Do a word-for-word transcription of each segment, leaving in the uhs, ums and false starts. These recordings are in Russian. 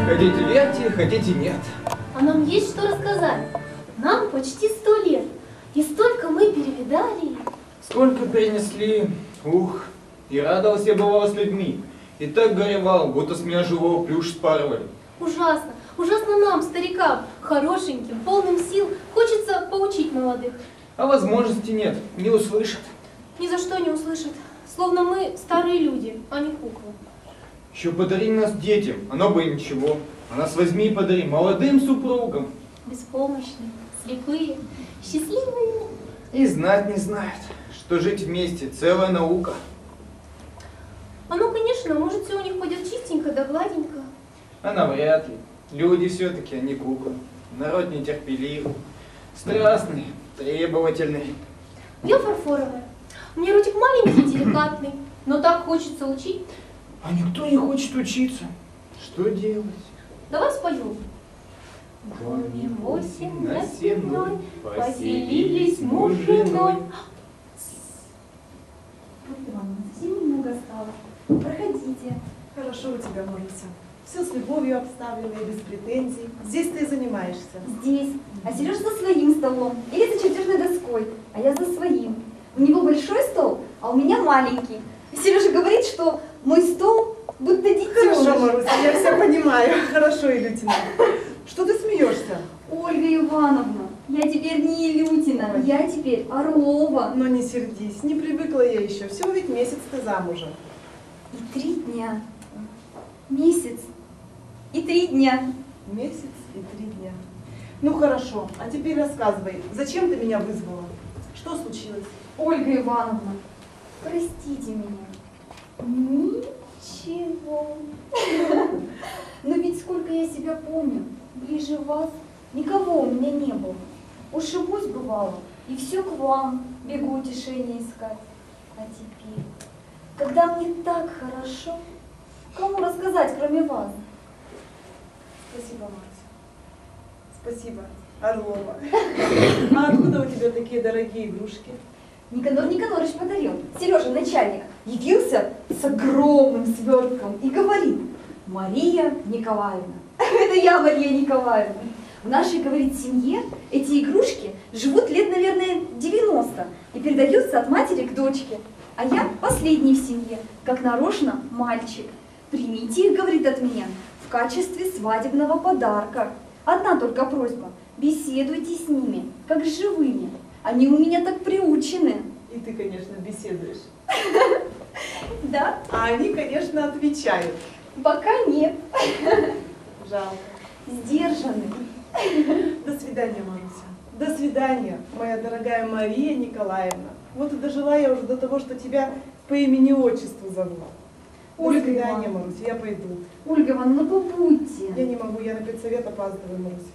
Хотите верьте, хотите нет. А нам есть что рассказать. Нам почти сто лет. И столько мы перевидали. Сколько принесли, ух, и радовался я бывал с людьми. И так горевал, будто с меня живого плюш спарывали. Ужасно, ужасно нам, старикам, хорошеньким, полным сил, хочется поучить молодых. А возможности нет, не услышат. Ни за что не услышат. Словно мы старые люди, а не куклы. Еще подари нас детям, оно бы и ничего. А нас возьми и подари молодым супругам. Беспомощные, слепые, счастливые. И знать не знают, что жить вместе целая наука. А ну, конечно, может, все у них пойдет чистенько да гладенько. А навряд ли. Люди все-таки, а не куклы. Народ нетерпеливый, страстный, требовательный. Я фарфоровая. У меня ротик маленький, деликатный, но так хочется учить. А никто не хочет учиться. Что делать? Давай споем. В доме восемь на сенной поселились муж с женой. Ивановна, совсем немного осталось. Проходите. Хорошо у тебя, Маруся. Все с любовью обставлено и без претензий. Здесь ты и занимаешься. Здесь. А Сережа за своим столом. Или за чертежной доской. А я за своим. У него большой стол, а у меня маленький. Сережа говорит, что мой стол будто детеныш. Хорошо, Маруся, я все понимаю. Хорошо, Илютина. Что ты смеешься? Ольга Ивановна, я теперь не Илютина, Ой. я теперь Орлова. Но не сердись, не привыкла я еще. Всего ведь месяц ты замужем. И три дня. Месяц. И три дня. Месяц и три дня. Ну хорошо, а теперь рассказывай, зачем ты меня вызвала? Что случилось? Ольга Ивановна, простите меня. Ничего. Но ведь сколько я себя помню, ближе вас никого у меня не было. Ушибусь бывало, и все к вам бегу утешение искать. А теперь, когда мне так хорошо, кому рассказать, кроме вас? Спасибо, Маруся. Спасибо, Орлова. А откуда у тебя такие дорогие игрушки? Никанор Никанорович подарил. Сережа, начальник, явился с огромным свертком и говорит: Мария Николаевна. Это я, Мария Николаевна. В нашей, говорит, семье эти игрушки живут лет, наверное, девяносто и передаются от матери к дочке. А я последний в семье, как нарочно мальчик. Примите их, говорит, от меня в качестве свадебного подарка. Одна только просьба: беседуйте с ними, как с живыми. Они у меня так приучены. И ты, конечно, беседуешь. Да? А они, конечно, отвечают. Пока нет. Жалко. Сдержаны. До свидания, Маруся. До свидания, моя дорогая Мария Николаевна. Вот и дожила я уже до того, что тебя по имени-отчеству зову. До Ольга свидания, Ивановна. Маруся, я пойду. Ольга Ивановна, ну побудьте. Я не могу, я на педсовет опаздываю, Маруся.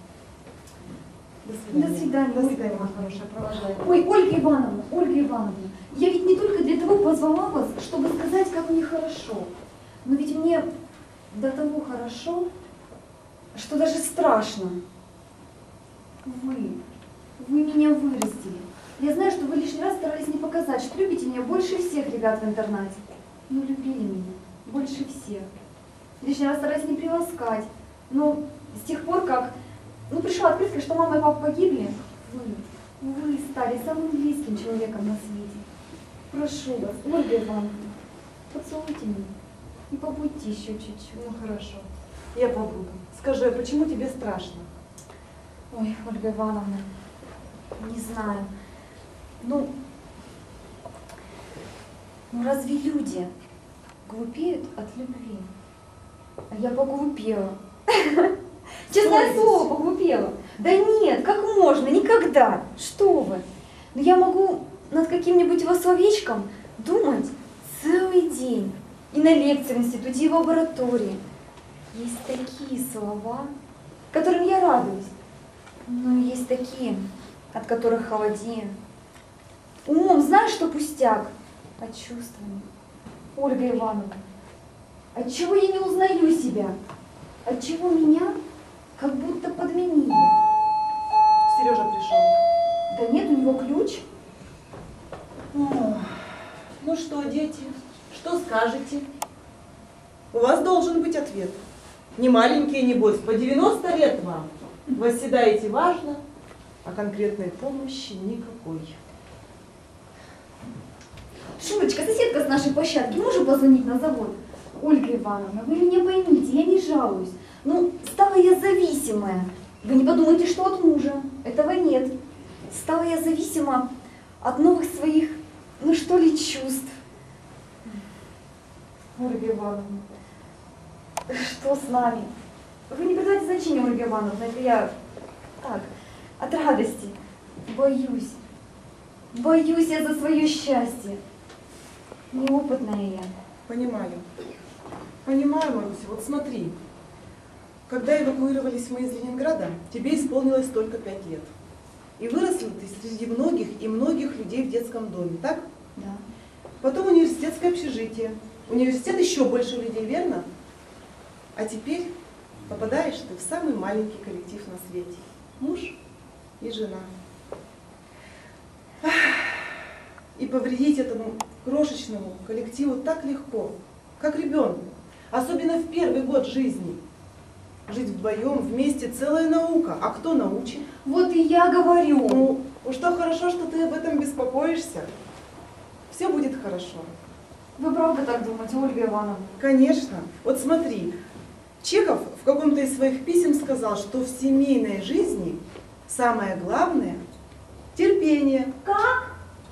До свидания. До свидания, До Ольга свидания, моя Ивановна. хорошая, провожай. Ой, Ольга Ивановна, Ольга Ивановна, я ведь не только для того позвала вас, чтобы сказать, как мне хорошо. Но ведь мне до того хорошо, что даже страшно. Вы, вы меня вырастили. Я знаю, что вы лишний раз старались не показать, что любите меня больше всех ребят в интернате. Но любили меня больше всех. Лишний раз старались не приласкать. Но с тех пор, как ну, пришла открытка, что мама и папа погибли, вы, вы стали самым близким человеком на свете. Прошу вас, Ольга Ивановна, поцелуйте меня и побудьте еще чуть-чуть. Ну хорошо, я побуду. Скажи, а почему тебе страшно? Ой, Ольга Ивановна, не знаю. Ну, ну разве люди глупеют от любви? А я поглупела. Честное слово, поглупела. Да нет, как можно, никогда. Что вы? Но я могу над каким-нибудь его словечком думать целый день. И на лекции в институте, и в лаборатории. Есть такие слова, которым я радуюсь. Но есть такие, от которых холодею. Умом знаешь, что пустяк, а чувствами. Ольга Ивановна, отчего я не узнаю себя? Отчего меня как будто подменили? Сережа пришел. Да нет, у него ключ. О, ну что, дети, что скажете? У вас должен быть ответ. Не маленькие, небось, по девяносто лет вам. Восседаете важно, а конкретной помощи никакой. Шурочка, соседка с нашей площадки, можешь позвонить на завод? Ольга Ивановна, вы меня поймите, я не жалуюсь. Ну, стала я зависимая. Вы не подумайте, что от мужа. Этого нет. Стала я зависима от новых своих, ну что ли, чувств. Ольга Ивановна, что с нами? Вы не придавайте значения, Ольга Ивановна, это я так, от радости. Боюсь. Боюсь я за свое счастье. Неопытная я. Понимаю. Понимаю, Маруся, вот смотри. Когда эвакуировались мы из Ленинграда, тебе исполнилось только пять лет. И выросла ты среди многих и многих людей в детском доме, так? Да. Потом университетское общежитие. Университет еще больше людей, верно? А теперь попадаешь ты в самый маленький коллектив на свете. Муж и жена. И повредить этому крошечному коллективу так легко, как ребенку. Особенно в первый год жизни. Жить вдвоем, вместе, целая наука. А кто научит? Вот и я говорю. Ну, что хорошо, что ты об этом беспокоишься. Все будет хорошо. Вы правда так думаете, Ольга Ивановна? Конечно. Вот смотри, Чехов в каком-то из своих писем сказал, что в семейной жизни самое главное – терпение. Как?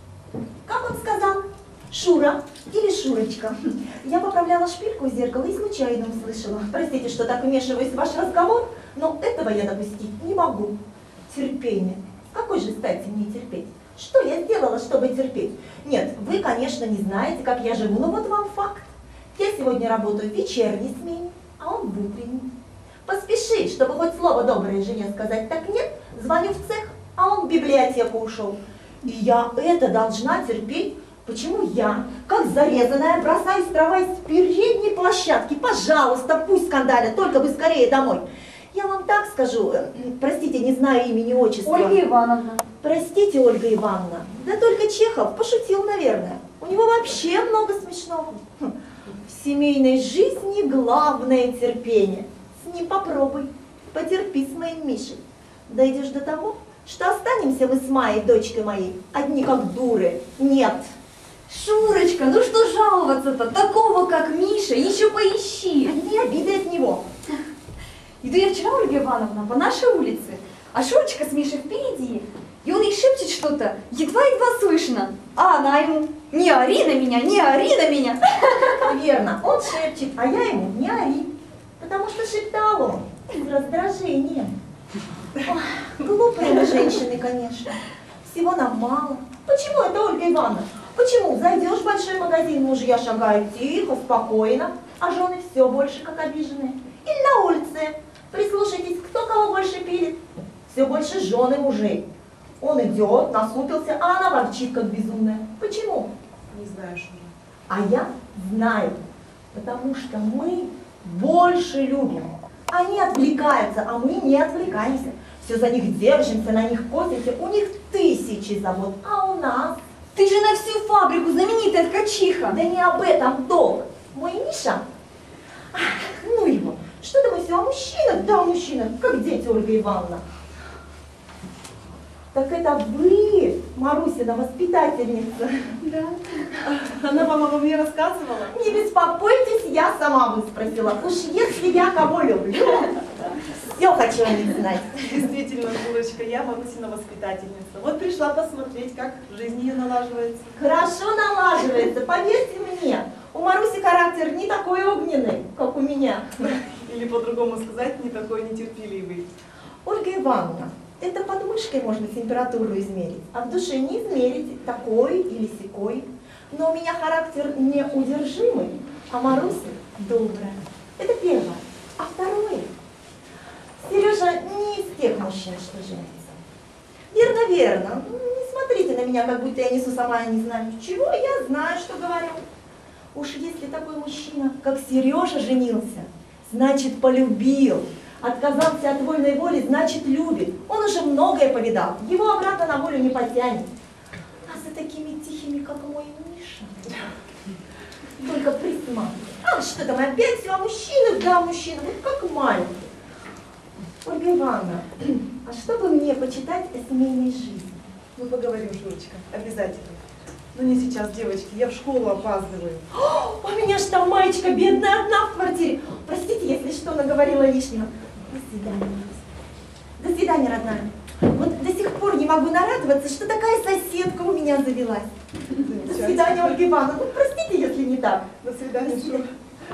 Как он сказал? Шура или Шурочка? Я поправляла шпильку в зеркало и случайно услышала. Простите, что так вмешиваюсь в ваш разговор, но этого я допустить не могу. Терпение. С какой же стати мне терпеть? Что я сделала, чтобы терпеть? Нет, вы, конечно, не знаете, как я живу, но вот вам факт. Я сегодня работаю в вечерней смене, а он в утренней. Поспеши, чтобы хоть слово доброе жене сказать. Так нет, звоню в цех, а он в библиотеку ушел. И я это должна терпеть. Почему я, как зарезанная, бросаюсь травой с передней площадки? Пожалуйста, пусть скандалят, только бы скорее домой. Я вам так скажу, простите, не знаю имени, отчества. Ольга Ивановна. Простите, Ольга Ивановна, да только Чехов пошутил, наверное. У него вообще много смешного. Хм. В семейной жизни главное терпение. С ним попробуй, потерпи с моим Мишей. Дойдешь до того, что останемся мы с Майей, дочкой моей, одни как дуры. Нет. Шурочка, ну что жаловаться-то? Такого, как Миша, еще поищи. Одни обиды от него. Иду я вчера, Ольга Ивановна, по нашей улице, а Шурочка с Мишей впереди, и он ей шепчет что-то, едва-едва слышно, а она ему: не ори на меня, не ори на меня. Верно, он шепчет, а я ему: не ори, потому что шептал он с раздражением. Ох, глупые мы женщины, конечно. Всего нам мало. Почему это, Ольга Ивановна? Почему? Зайдешь в большой магазин, мужья шагают тихо, спокойно, а жены все больше как обиженные. Или на улице. Прислушайтесь, кто кого больше пилит. Все больше жены мужей. Он идет, насупился, а она ворчит, как безумная. Почему? Не знаю, Шура. А я знаю. Потому что мы больше любим. Они отвлекаются, а мы не отвлекаемся. Все за них держимся, на них косимся. У них тысячи забот, а у нас... Ты же на всю фабрику знаменитая ткачиха. Да не об этом толк. Мой Миша... Ах, ну его. Что-то мы все о мужчинах, да, о мужчинах, как дети, Ольга Ивановна. Так это вы, Марусина, воспитательница. Да. Она вам обо мне рассказывала? Не беспокойтесь, я сама выспросила. Уж если я кого люблю, все хочу о них знать. Действительно, Шурочка, я Марусина воспитательница. Вот пришла посмотреть, как жизнь ее налаживается. Хорошо налаживается, поверьте мне. У Маруси характер не такой огненный, как у меня. Или по-другому сказать, не такой нетерпеливый. Ольга Ивановна, это под мышкой можно температуру измерить, а в душе не измерить, такой или сякой. Но у меня характер неудержимый, а Маруся добрая. Это первое. А второе. Сережа не из тех мужчин, что женится. Верно, верно. Не смотрите на меня, как будто я несу сама не знаю чего, я знаю, что говорю. Уж если такой мужчина, как Сережа, женился, значит полюбил. Отказался от вольной воли, значит любит. Он уже многое повидал, его обратно на волю не потянет. А за такими тихими, как мой Миша, только присматривай. А что там опять все о мужчинах, да, мужчинах, вот как маленький. Ольга Ивановна, а что бы мне почитать о семейной жизни? Мы поговорим, Шурочка, обязательно. Но не сейчас, девочки, я в школу опаздываю. О, у меня ж там маечка бедная одна в квартире. Простите, если что, наговорила лишнего. До свидания. До свидания, родная. Вот до сих пор не могу нарадоваться, что такая соседка у меня завелась. До свидания, Ольга Ивановна. Ну, простите, если не так. До свидания, Шура.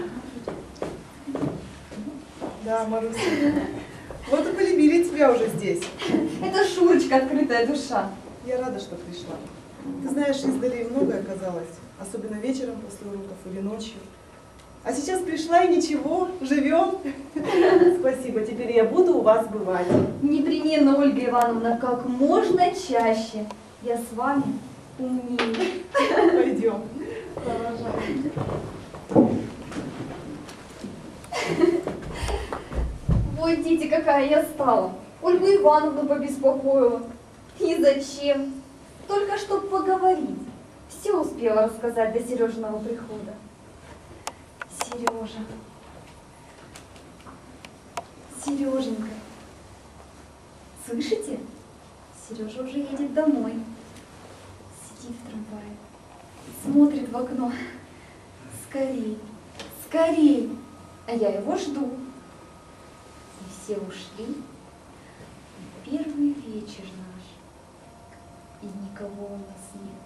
Да, Маруся. Вот и полюбили тебя уже здесь. Это Шурочка, открытая душа. Я рада, что пришла. Ты знаешь, издали многое оказалось, особенно вечером после уроков или ночью. А сейчас пришла и ничего, живем. Спасибо, теперь я буду у вас бывать. Непременно, Ольга Ивановна, как можно чаще. Я с вами умнее. Пойдем. Вот, дети, какая я стала. Ольгу Ивановну побеспокоила. И зачем? Только чтоб поговорить. Все успела рассказать до Сережиного прихода. Сережа. Сереженька. Слышите? Сережа уже едет домой. Сидит в трамвае. Смотрит в окно. Скорей, скорей. А я его жду. И все ушли. Первый вечер наш. И никого у нас нет.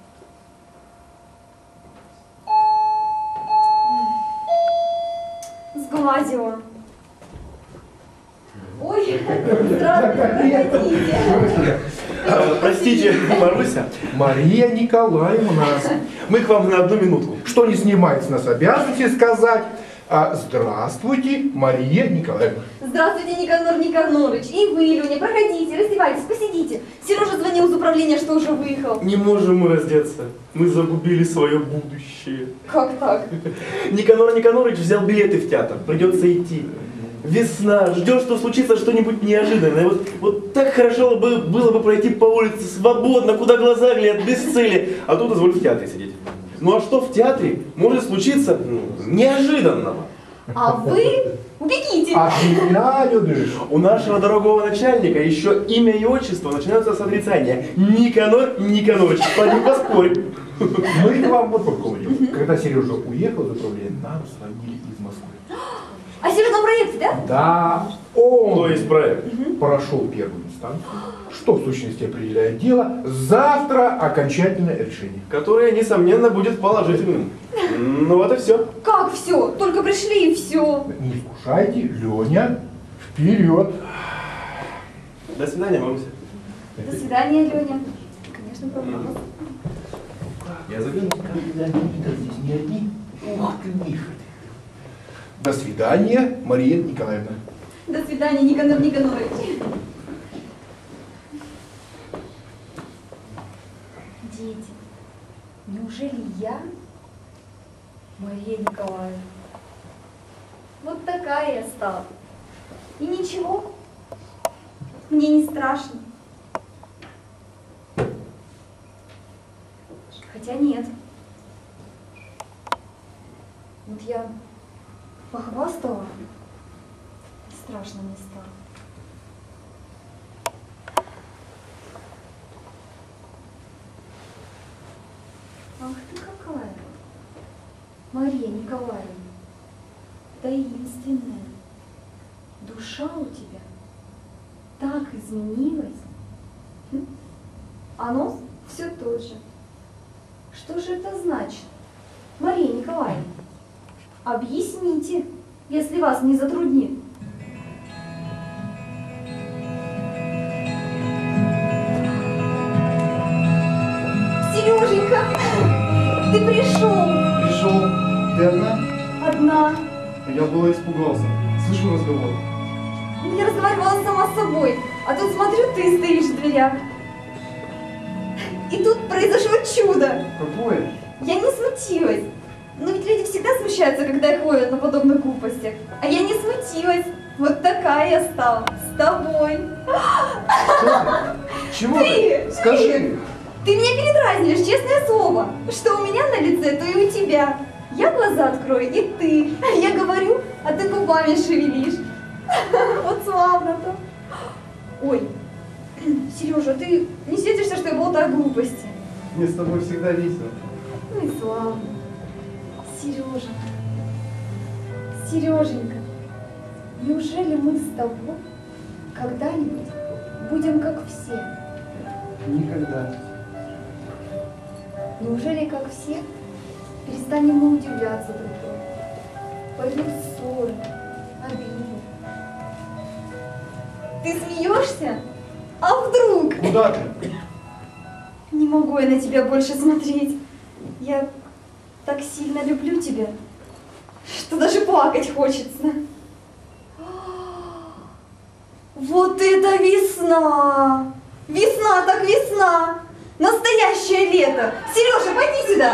Сглазила. Ой, здравствуйте, проходите. А, простите, Маруся. Мария Николаевна, Мы к вам на одну минутку. что не снимает с нас обязанности сказать, а, здравствуйте, Мария Николаевна. Здравствуйте, Никанор Никанорович. И вы, Леня, проходите, раздевайтесь, посидите. Сережа звонил из управления, что уже выехал. Не можем мы раздеться. Мы загубили свое будущее. Как так? Никанор Никанорович взял билеты в театр. Придется идти. Весна, ждем, что случится что-нибудь неожиданное. Вот, вот так хорошо бы, было бы пройти по улице свободно, куда глаза глядят, без цели. А тут изволь в театре сидеть. Ну а что в театре может случиться ну, неожиданного? А вы убегите. А меня, Людмила, У нашего дорогого начальника еще имя и отчество начинаются с отрицания. Никанор Никанорович, поди поспорь. мы к вам вот только говорим. Когда Сережа уехал из управления, нам звонили из Москвы. А Сережа на проекте, да? Да, он То есть проект. прошел первую инстанцию, что в сущности определяет дело, завтра окончательное решение. Которое, несомненно, будет положительным. Ну вот и все. Как все? Только пришли и все. Не искушайте, Леня, вперед. До свидания, Маруся. До свидания, Леня. Конечно, попалась. Я загляну. Когда здесь не одни, ух ты, Миша. До свидания, Мария Николаевна. До свидания, Никанор Никанорович. Дети, неужели я Мария Николаевна? Вот такая я стала. И ничего, мне не страшно. Хотя нет. Вот я похвастала, и страшно мне стало. Ах ты какая, Мария Николаевна, таинственная. Душа у тебя так изменилась. Хм. А нос все тот же. Что же это значит, Мария Николаевна? Объясните, если вас не затруднит. Сереженька, ты пришел. Пришел. Ты одна? Одна. Я было испугался. Слышу разговор. Я разговаривала сама с собой, а тут смотрю, ты стоишь в дверях. И тут произошло чудо. Какое? Я не смутилась. Но ведь люди всегда смущаются, когда их ловят на подобных глупостях. А я не смутилась. Вот такая я стала. С тобой. Чего Ты, ты? Скажи. Ты меня передразниваешь, честное слово. Что у меня на лице, то и у тебя. Я глаза открою, и ты. Я говорю, а ты губами шевелишь. Вот славно-то. Ой, Сережа, ты не светишься, что я болтаю глупости? Мне с тобой всегда весело. Ну и славно. Сережа, Сереженька, неужели мы с тобой когда-нибудь будем как все? Никогда. Неужели как все перестанем мы удивляться друг другу? Пойдут ссоры, обиды. Ты смеешься? А вдруг? Куда ты? Не могу я на тебя больше смотреть. Я так сильно люблю тебя, что даже плакать хочется. Вот это весна! Весна так весна! Настоящее лето! Сережа, пойди сюда!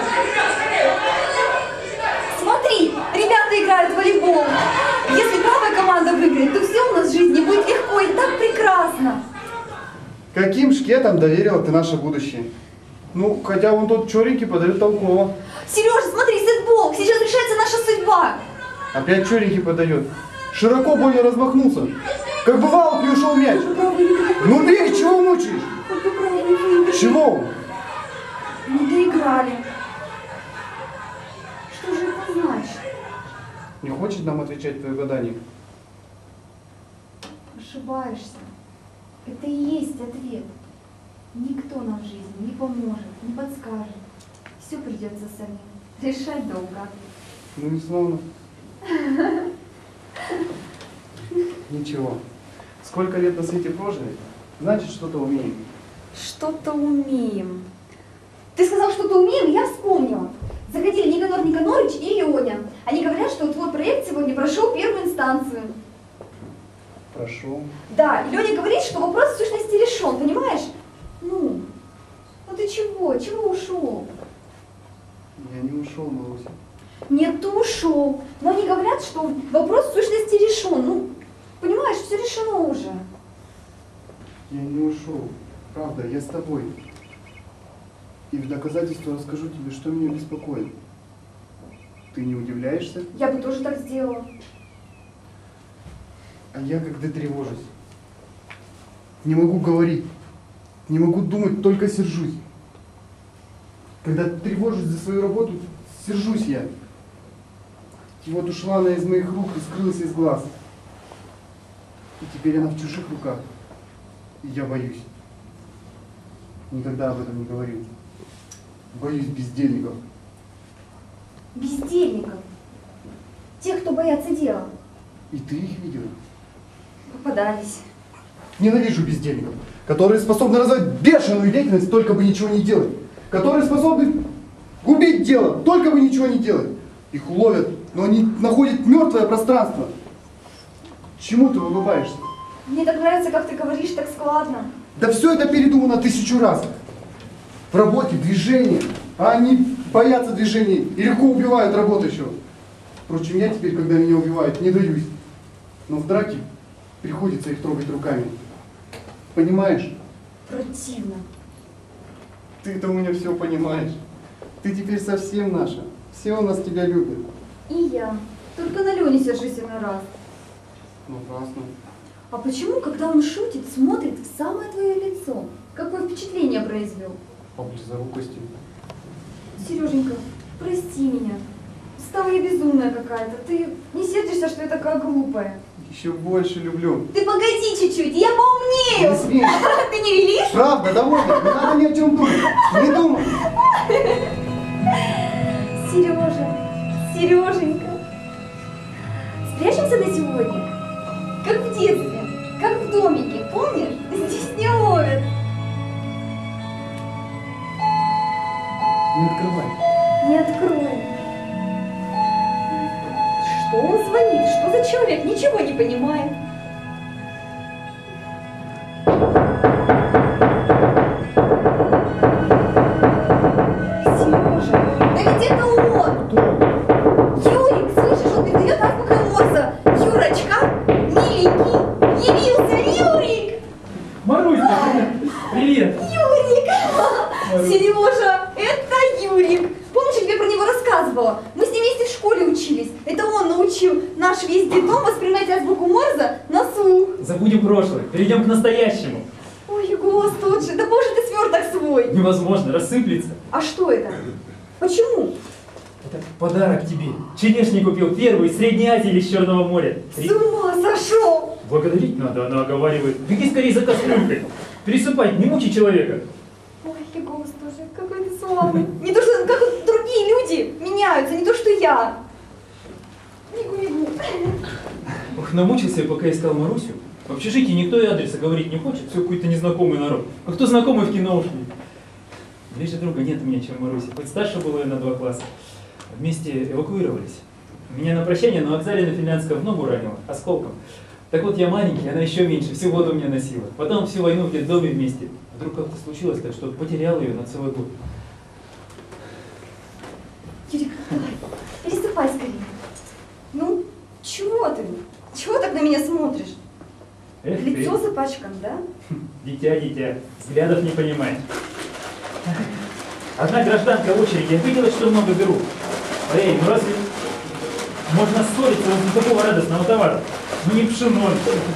Смотри, ребята играют в волейбол. Если правая команда выиграет, то все у нас в жизни будет легко и так прекрасно. Каким шкетам доверила ты наше будущее? Ну, хотя вон тот черенький подает толково. Сережа, смотри, сетбол, сейчас решается наша судьба. Опять черенький подает. Широко больно размахнулся. Как бывало, и ушел мяч. Ну бей, чего мучаешь? Чего? Ну доиграли. Что же это значит? Не хочет нам отвечать твое гадание? Ошибаешься. Это и есть ответ. Никто нам в жизни не поможет, не подскажет. Все придется самим решать да угадывать. Ну и славно. Ничего. Сколько лет на свете прожили, значит, что-то умеем. Что-то умеем. Ты сказал, что-то умеем, я вспомнила. Заходили Никанор Никанорович и Леня. Они говорят, что твой проект сегодня прошел первую инстанцию. Прошел. Да, и Леня говорит, что вопрос в сущности решен, понимаешь? Ну, ну ты чего? Чего ушел? Я не ушел, Маруся. Нет, ты ушел. Но они говорят, что вопрос в сущности решен. Ну, понимаешь, все решено уже. Я не ушел. Правда, я с тобой. И в доказательство расскажу тебе, что меня беспокоит. Ты не удивляешься? Я бы тоже так сделала. А я когда тревожусь. Не могу говорить. Не могу думать, только сержусь. Когда тревожусь за свою работу, сержусь я. И вот ушла она из моих рук и скрылась из глаз. И теперь она в чужих руках. И я боюсь. Никогда об этом не говорил. Боюсь бездельников. Бездельников. Тех, кто боятся дела. И ты их видела? Попадались. Ненавижу бездельников, которые способны развивать бешеную деятельность, только бы ничего не делать. Которые способны губить дело, только бы ничего не делать. Их ловят, но они находят мертвое пространство. Чему ты улыбаешься? Мне так нравится, как ты говоришь, так складно. Да все это передумано тысячу раз. В работе движение, а они боятся движения и легко убивают работающего. Впрочем, я теперь, когда меня убивают, не даюсь. Но в драке приходится их трогать руками. Понимаешь? Противно. Ты-то у меня все понимаешь. Ты теперь совсем наша. Все у нас тебя любят. И я. Только на Лене сержусь иной раз. Напрасно. А почему, когда он шутит, смотрит в самое твое лицо? Какое впечатление произвел? По близорукости. Сереженька, прости меня. Стала я безумная какая-то. Ты не сердишься, что я такая глупая? Еще больше люблю. Ты погоди чуть-чуть, я поумнею. Не смей. Ты не велишь? Правда, довольно. Не надо ни о чем думать. Не думай. Сережа, Сереженька, спрячемся на сегодня? Как в детстве, как в домике, помнишь? Здесь не ловят. Не открывай. Не открой. Что он звонит? Что за человек? Ничего не понимает. Сережа, да ведь это он! Кто? Юрик, слышишь, он передает азбукой Морзе. Юрочка, миленький, явился Юрик! Маруська, привет! Юрик! Сережа, это Юрик. Помнишь, я тебе про него рассказывала? Мы с ним вместе Забудем прошлое, перейдем к настоящему. Ой, Господи, да боже ты сверток свой. Невозможно, рассыплется. А что это? Почему? Это подарок тебе. Черешни купил первый из Средней Азии или из Черного моря. С ума сошел. Благодарить надо, она оговаривает. Беги скорее за кастрюлькой. Пересыпай, не мучи человека. Ой, Господи, какой ты славный. Не то, что как вот другие люди меняются, не то, что я. Мигу-мигу. Ох, намучился я, пока искал Марусю. В общежитии никто и адреса говорить не хочет, все какой-то незнакомый народ. А кто знакомый, в кино ушли. Ближе друга нет у меня, чем Маруся. Хоть старше было я на два класса. Вместе эвакуировались. Меня на прощание на вокзале на Финляндском в ногу ранило, осколком. Так вот я маленький, она еще меньше, всю воду мне носила. Потом всю войну в детдоме вместе. Вдруг как-то случилось так, что потерял ее на целый год. Юрик, давай, пересыпай скорее. Ну, чего ты? Чего так на меня смотришь? Эх, Лицо ты. запачкано, да? Дитя, дитя, взглядов не понимаешь. Одна гражданка в очереди обиделась, что много беру. Эй, ну разве можно ссориться возле такого радостного товара? Ну не пшено.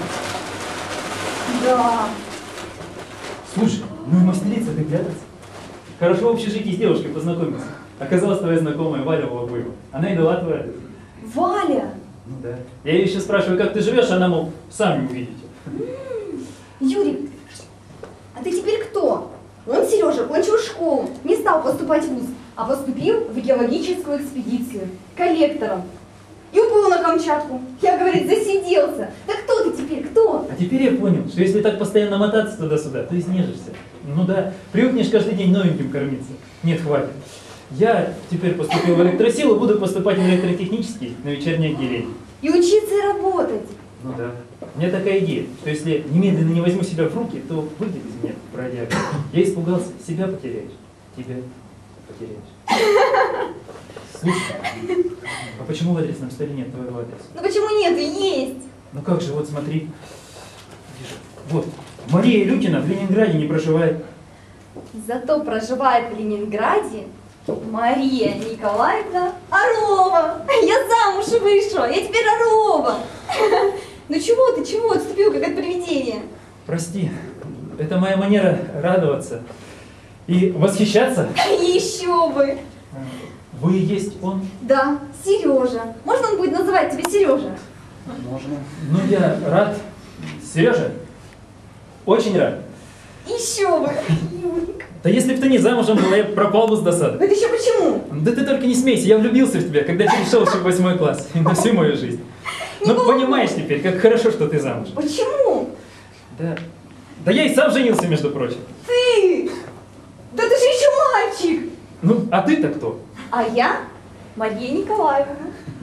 Да. Слушай, ну и мастерица ты прятаться. Хорошо в общежитии с девушкой познакомился. Оказалась твоя знакомая Валя Волобуева. Она и дала твоя. Валя! Ну да. Я ее еще спрашиваю, как ты живешь, она, мол, сами увидите. Юрик, а ты теперь кто? Он, Сережа, кончил школу, не стал поступать в вуз, а поступил в геологическую экспедицию коллектором. И уплыл на Камчатку. Я, говорит, засиделся. Да кто ты теперь, кто? А теперь я понял, что если так постоянно мотаться туда-сюда, то изнежишься. Ну да, привыкнешь каждый день новеньким кормиться. Нет, хватит. Я теперь поступил в электросилу, буду поступать в электротехнический на вечернее отделение. И учиться и работать. Ну да. У меня такая идея, что если немедленно не возьму себя в руки, то выйдет из меня бродяга. Я испугался, себя потеряешь, тебя потеряешь. Слушай, а почему в адресном столе нет твоего адреса? Ну почему нет? Есть. Ну как же, вот смотри. Вот, Мария Илюкина в Ленинграде не проживает. Зато проживает в Ленинграде Мария Николаевна Орлова. Я замуж вышла, я теперь Орлова. Ну чего ты, чего отступил, как от привидения? Прости, это моя манера радоваться и восхищаться. Еще бы. Вы и есть он? Да, Сережа. Можно он будет называть тебя Сережа? Можно. Ну я рад. Сережа, очень рад. Еще бы. Юрик. Да если бы ты не замужем была, я пропал бы с досады. Это еще почему? Да ты только не смейся, я влюбился в тебя, когда перешел еще в восьмой класс. И на всю мою жизнь. Ну понимаешь теперь, как хорошо, что ты замужем. Почему? Да. Да я и сам женился, между прочим. Ты! Да ты же еще мальчик! Ну, а ты-то кто? А я Мария Николаевна.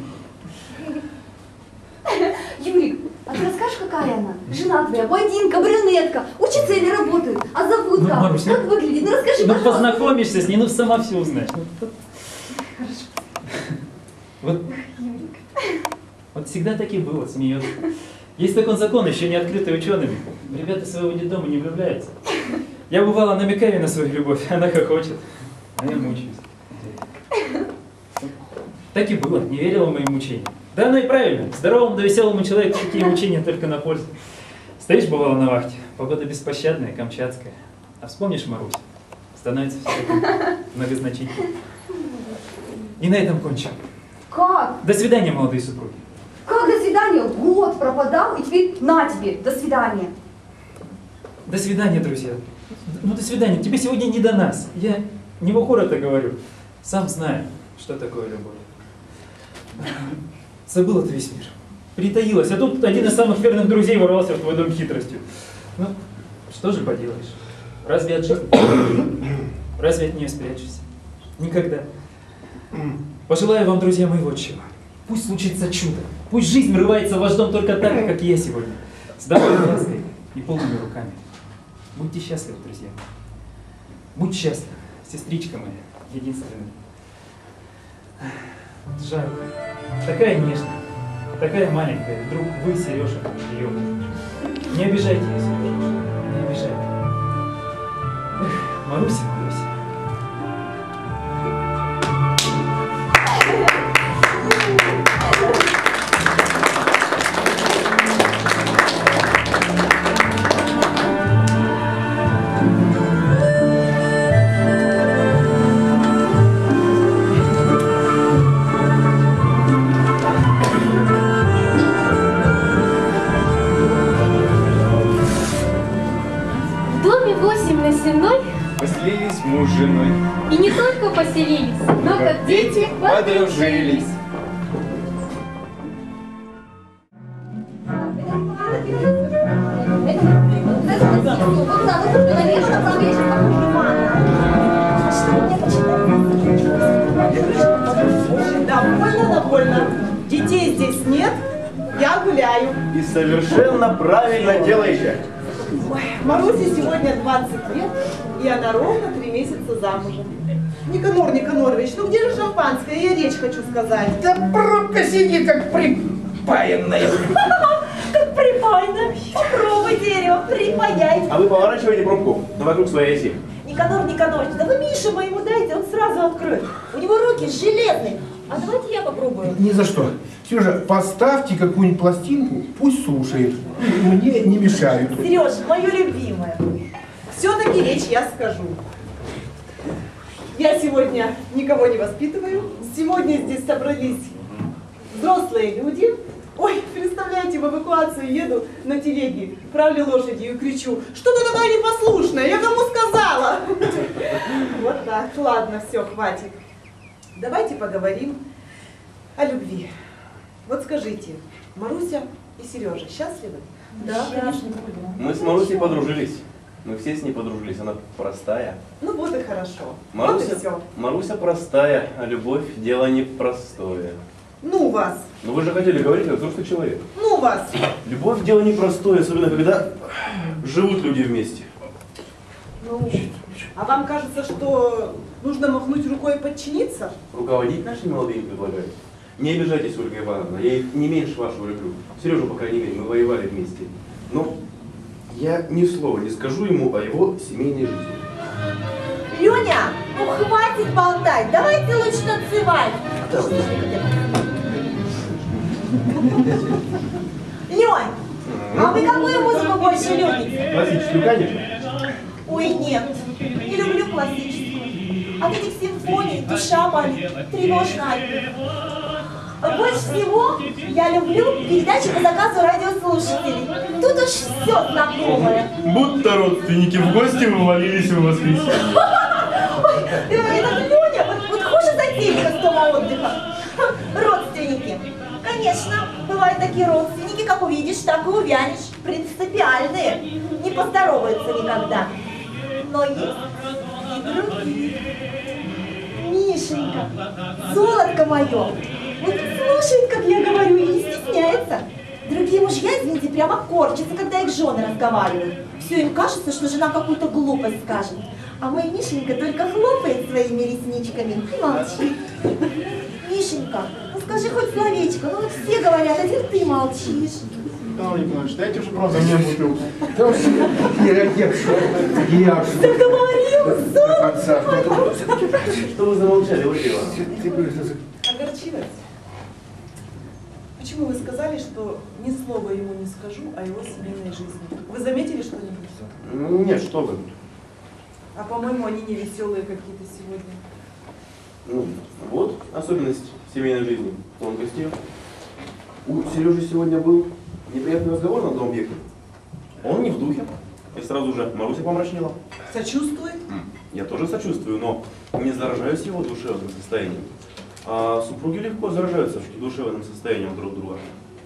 Юрик, а ты расскажешь, какая она? Жена твоя, блондинка, брюнетка, учится или работает? А зовут Ну, как? Марусь, Как ну, выглядит? Ну расскажи, Ну пожалуйста. познакомишься с ней, ну сама все узнаешь. Ну, вот. Вот, вот всегда так и было, смеется. Есть такой закон, еще не открытый учеными. Ребята своего детдома не влюбляются. Я бывало намекаю на свою любовь, она хохочет, а я мучаюсь. Так и было, не верила в мои мучения. Да, ну и правильно, здоровому да веселому человеку такие мучения только на пользу. Стоишь, бывало, на вахте, погода беспощадная, камчатская. А вспомнишь Марусь, становится все таким многозначительным. И на этом кончим. Как? До свидания, молодые супруги. Как до свидания? Год пропадал, и теперь на тебе, до свидания. До свидания, друзья. Ну, до свидания. Тебе сегодня не до нас. Я не в укор это говорю. Сам знаю, что такое любовь. Забыл это весь мир. Притаилась. А тут один из самых верных друзей ворвался в твой дом хитростью. Ну, что же поделаешь? Разве от жизни? Разве от нее спрячешься? Никогда. Пожелаю вам, друзья мои, вот чего. Пусть случится чудо. Пусть жизнь врывается в ваш дом только так, как я сегодня. С доброй лаской и полными руками. Будьте счастливы, друзья. Будь счастлив, сестричка моя, единственная. Жаль. Такая нежная, такая маленькая. Вдруг вы, Сережа, ее. Не обижайте ее, Сережа. Не обижайте. Эх, Маруся, Маруся. муж с женой. И не только поселились, но как дети подружились. Довольно, довольно. Детей здесь нет, я гуляю. И совершенно правильно делаете. Ой, Марусе сегодня двадцать лет, и она ровно три месяца замужем. Никанор Никанорович, ну где же шампанское? Я речь хочу сказать. Да пробка сидит, как припаянная. Как припаяно. Попробуй дерево, припаяй. А вы поворачиваете пробку вокруг своей оси. Никанор Никанорович, да вы Мише моему дайте, он сразу откроет. У него руки железные. А давайте я попробую. Ни за что. Сережа, поставьте какую-нибудь пластинку, пусть слушает. Мне не мешают. Сереж, мою любимую. Все-таки речь я скажу. Я сегодня никого не воспитываю. Сегодня здесь собрались взрослые люди. Ой, представляете, в эвакуацию еду на телеге, правлю лошадью и кричу: что ты такая непослушная, я кому сказала? Вот так, ладно, все, хватит. Давайте поговорим о любви. Вот скажите, Маруся и Сережа счастливы? Да, конечно. Мы с Марусей подружились. Мы все с ней подружились, она простая. Ну вот и хорошо. Маруся, Вот и все. Маруся простая, а любовь дело непростое. Ну вас, Но вы же хотели говорить как взрослый человек. ну вас. Любовь дело непростое, особенно когда живут люди вместе. Ну, а вам кажется, что нужно махнуть рукой и подчиниться? Руководить нашими молодыми предлагаете? Не обижайтесь, Ольга Ивановна, я их не меньше вашего люблю. Сережу, по крайней мере, мы воевали вместе. Но я ни слова не скажу ему о его семейной жизни. Леня, ну хватит болтать, давайте лучше танцевать. Лень, а вы какую музыку больше любите? Классическую, конечно. Ой, нет, не люблю классическую. От этих симфоний душа болит, тревожно. Больше всего я люблю передачи по заказу радиослушателей. Тут уж все знакомое. Будто родственники в гости вывалились в воскресенье. Ой, этот Леня, вот, вот хуже затейника с дома отдыха. Родственники. Конечно, бывают такие родственники, как увидишь, так и увянешь. Принципиальные. Не поздороваются никогда. Но есть и другие. Мишенька, золотко мое. Вот слушает, как я говорю, и не стесняется. Другие мужья, извините, прямо корчатся, когда их жены разговаривают. Все им кажется, что жена какую-то глупость скажет. А мой Мишенька только хлопает своими ресничками и молчит. Мишенька, ну скажи хоть словечко, ну вот все говорят, один ты молчишь. Николай Николаевич, дайте уже правда мне бутылку. Да уж, я, я, я, Договорился! Что вы замолчали, Ольга Ивановна? Огорчилась. Почему вы сказали, что ни слова ему не скажу о его семейной жизни? Вы заметили что-нибудь? Ну, нет, что вы. А по-моему, они не веселые какие-то сегодня. Ну, вот особенность семейной жизни, тонкости. У Сережи сегодня был неприятный разговор на одном объекте. Он не в духе. И сразу же Маруся помрачнела. Сочувствует? Я тоже сочувствую, но не заражаюсь его душевным состоянием. А супруги легко заражаются душевным состоянием друг друга.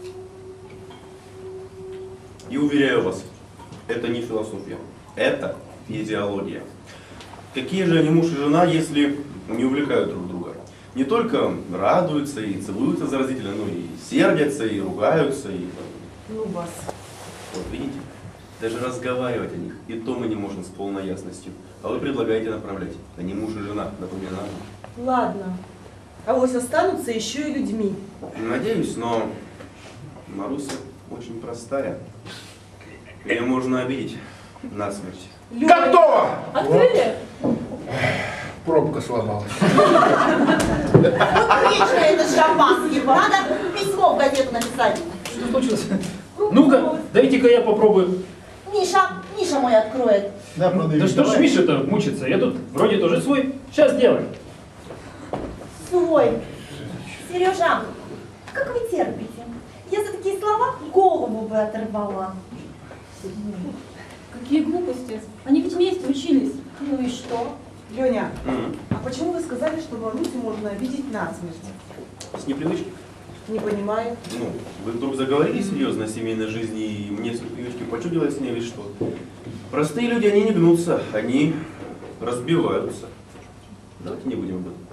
И уверяю вас, это не философия, это физиология. Какие же они муж и жена, если не увлекают друг друга? Не только радуются и целуются заразительно, но и сердятся, и ругаются, и... Ну вас. Вот видите, даже разговаривать о них, и то мы не можем с полной ясностью. А вы предлагаете направлять. Они муж и жена, напоминаю. Ладно. А вот останутся еще и людьми. Надеюсь, но Маруся очень простая. Ее можно обидеть насмерть. Готово! Открыли? Пробка сломалась. Вот вечно это шампанский. Надо письмо в газету написать. Что случилось? Ну-ка, дайте-ка я попробую. Миша, Миша мой откроет. Да, правда, Да что ж Миша-то мучится? Я тут вроде тоже свой. Сейчас сделаю. Свой. Сережа, как вы терпите? Я за такие слова голову бы оторвала. Какие глупости. Они ведь вместе учились. Ну и что? Леня, М. а почему вы сказали, что Марусю можно обидеть насмерть? С непривычки. Не понимаю. Ну, вы вдруг заговорили серьезно о семейной жизни, и мне с привычки почудилось с ней или что? Простые люди, они не гнутся, они разбиваются. Давайте не будем об этом.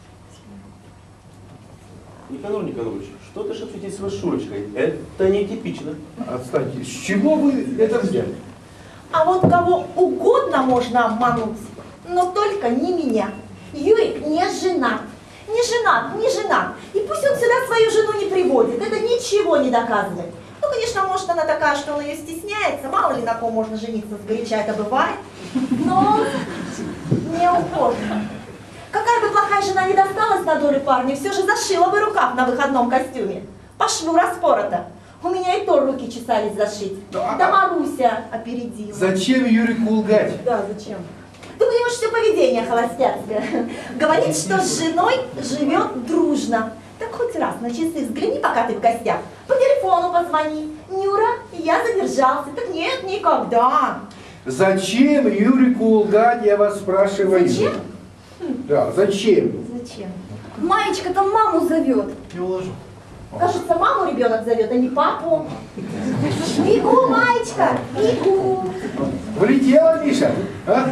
Никанор Никанорович, что ты шепчетесь с вашей Шурочкой? Это нетипично. Отстаньте, с чего вы это взяли? А вот кого угодно можно обмануть, но только не меня. Юрик не женат. Не женат, не женат. И пусть он сюда свою жену не приводит. Это ничего не доказывает. Ну, конечно, может, она такая, что он ее стесняется. Мало ли на ком можно жениться сгоряча, это бывает. Но не уходно. Какая бы плохая жена не досталась на долю парня, все же зашила бы рукав на выходном костюме. По шву распорота. У меня и то руки чесались зашить. Да, да Маруся опередила. Зачем Юрику лгать? Да, зачем? Ты понимаешь, все поведение холостяцкое. Говорит, что с женой живет дружно. Так хоть раз на часы взгляни, пока ты в гостях. По телефону позвони. Нюра, я задержался. Так нет, никогда. Зачем Юрику лгать, я вас спрашиваю? Зачем? Да, зачем? Зачем? Маечка там маму зовет. Я уложу. Кажется, маму ребенок зовет, а не папу. Бегу, Маечка, бегу. Влетела, Миша? А?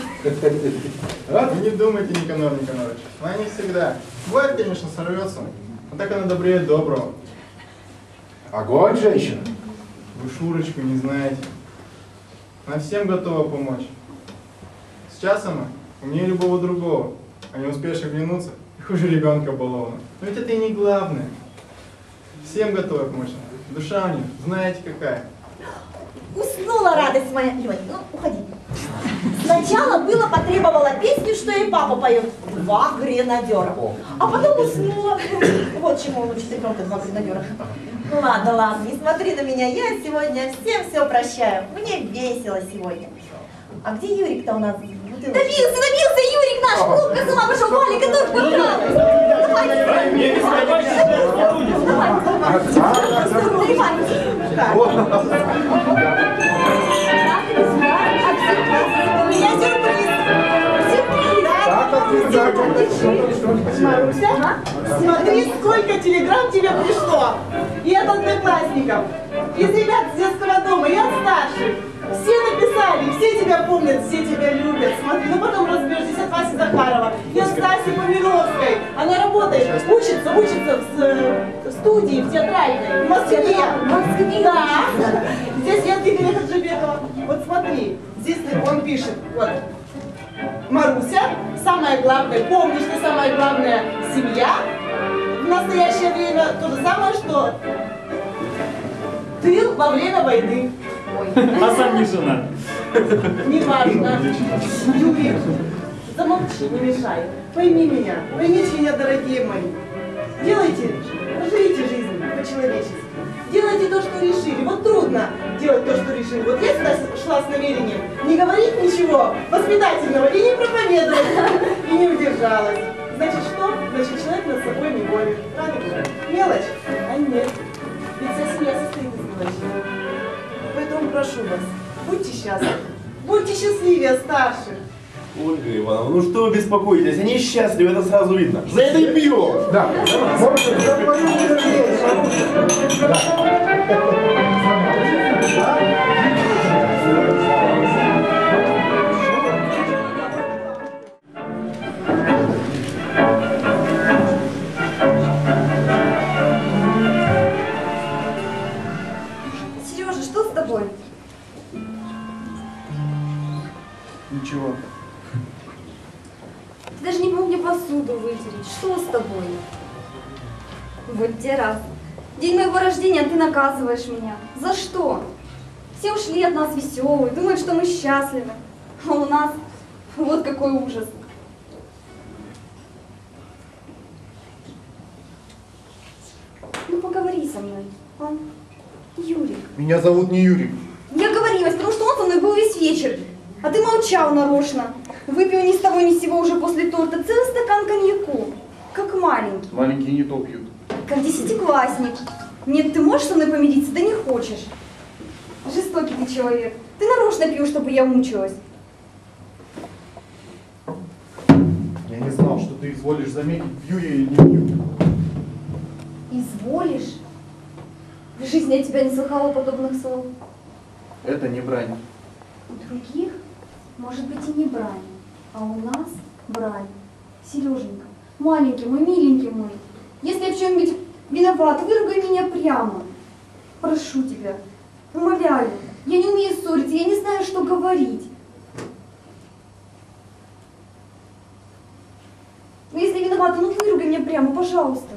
А? Вы не думайте, Никанор Никанорович, она не всегда. Бывает, конечно, сорвется, но так она добрее доброго. Огонь, женщина. Вы Шурочку не знаете. Она всем готова помочь. Сейчас она умнее любого другого, а не успеешь оглянуться, и хуже ребенка балована. Но ведь это и не главное. Всем готова помочь. Душа у них, знаете какая. Уснула радость моя. Лёнь, ну, уходи. Сначала было потребовала песню, что ей папа поет. Два гренадера. А потом уснула. Вот чему он учит ребенка, два гренадера. Ну ладно, ладно, не смотри на меня. Я сегодня всем все прощаю. Мне весело сегодня. А где Юрик-то у нас? Добился, добился, Юрик наш, клубка с ума пошел, Валика тоже понравилось. Давай, Не беспокойтесь, У меня сюрприз. Сюрприз. Маруся, смотри, сколько телеграмм тебе пришло. И от одноклассников, из ребят с детского дома, и от старших. Все написали, все тебя помнят, все тебя любят. Смотри, ну потом разберешься от Васи Захарова и от Стаси Померовской. Она работает, учится, учится в, в студии, в театральной, в Москве. В Москве? Да. Здесь нет Игоря Хаджибекова. Вот смотри, здесь он пишет, вот. Маруся, самое главное, помнишь ты, самое главное, семья. В настоящее время то же самое, что тыл во время войны. А сам не жена. Неважно. Юрий, замолчи, не мешай. Пойми меня, поймите меня, дорогие мои. Делайте, живите жизнь по-человечески. Делайте то, что решили. Вот трудно делать то, что решили. Вот я сюда шла с намерением не говорить ничего воспитательного и не проповедовать. И не удержалась. Значит, что? Значит, человек над собой не волен. Правильно? Мелочь? А нет. Ведь вся семья состоит из мелочей. Поэтому прошу вас, будьте счастливы. Будьте счастливее старших. Ольга Ивановна, ну что вы беспокоитесь? Они счастливы, это сразу видно. За это и бьем! Да, может, я говорю, что есть. Сережа, что с тобой? Ничего. Ты даже не мог мне посуду вытереть. Что с тобой? Вот те раз. День моего рождения, а ты наказываешь меня. За что? Все ушли от нас веселые, думают, что мы счастливы. А у нас вот какой ужас. Ну поговори со мной, а? Юрик. Меня зовут не Юрий. Я говорилась, потому что он со мной был весь вечер. А ты молчал нарочно. Выпил ни с того ни с сего уже после торта целый стакан коньяку. Как маленький. Маленькие не то пьют. Как десятиклассник. Нет, ты можешь со мной помириться? Да не хочешь. Жестокий ты человек. Ты нарочно пил, чтобы я мучилась. ты изволишь заметить, бью я или не бью. Изволишь? В жизни я тебя не слыхала подобных слов. Это не брань. У других, может быть, и не брань, а у нас брань. Сереженька, маленький мой, миленький мой, если я в чем-нибудь виноват, выругай меня прямо. Прошу тебя, умоляю, я не умею ссориться, я не знаю, что говорить. Ну, если виновата, ну выругай меня прямо, пожалуйста.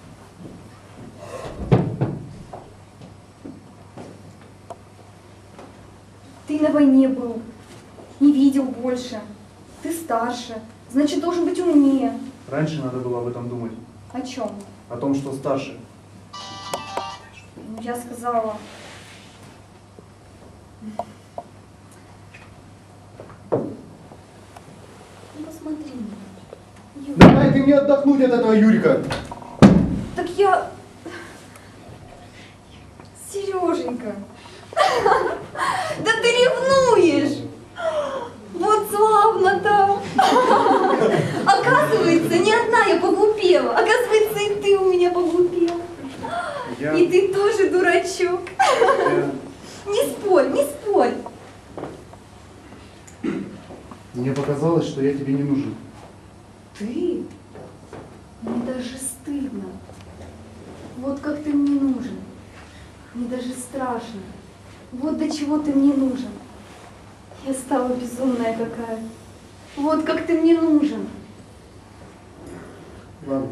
Ты на войне был, не видел больше. Ты старше, значит, должен быть умнее. Раньше надо было об этом думать. О чем? О том, что старше. Ну, я сказала... Ну, посмотри. Юра. Давай ты мне отдохнуть от этого Юрика. Так я... Сереженька. Да ты ревнуешь. Вот славно-то. Оказывается, не одна я поглупела. Оказывается, и ты у меня поглупел. Я... И ты тоже дурачок. Я... Не спорь, не спорь. Мне показалось, что я тебе не нужен. Ты? Мне даже стыдно. Вот как ты мне нужен. Мне даже страшно. Вот до чего ты мне нужен. Я стала безумная какая. Вот как ты мне нужен. Ладно.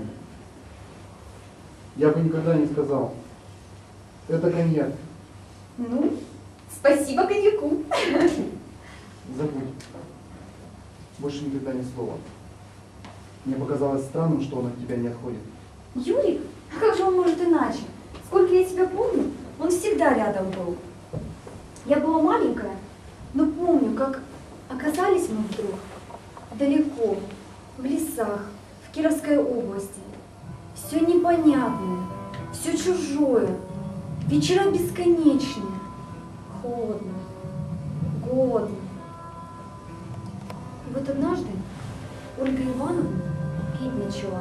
Я бы никогда не сказал. Это коньяк. Ну, спасибо коньяку. Забудь. Больше никогда ни слова. Мне показалось странным, что он от тебя не отходит. Юрик? А как же он может иначе? Сколько я себя помню, он всегда рядом был. Я была маленькая, но помню, как оказались мы вдруг далеко, в лесах, в Кировской области. Все непонятное, все чужое, вечера бесконечные, холодно, голодно. И вот однажды Ольга Ивановна пить начала,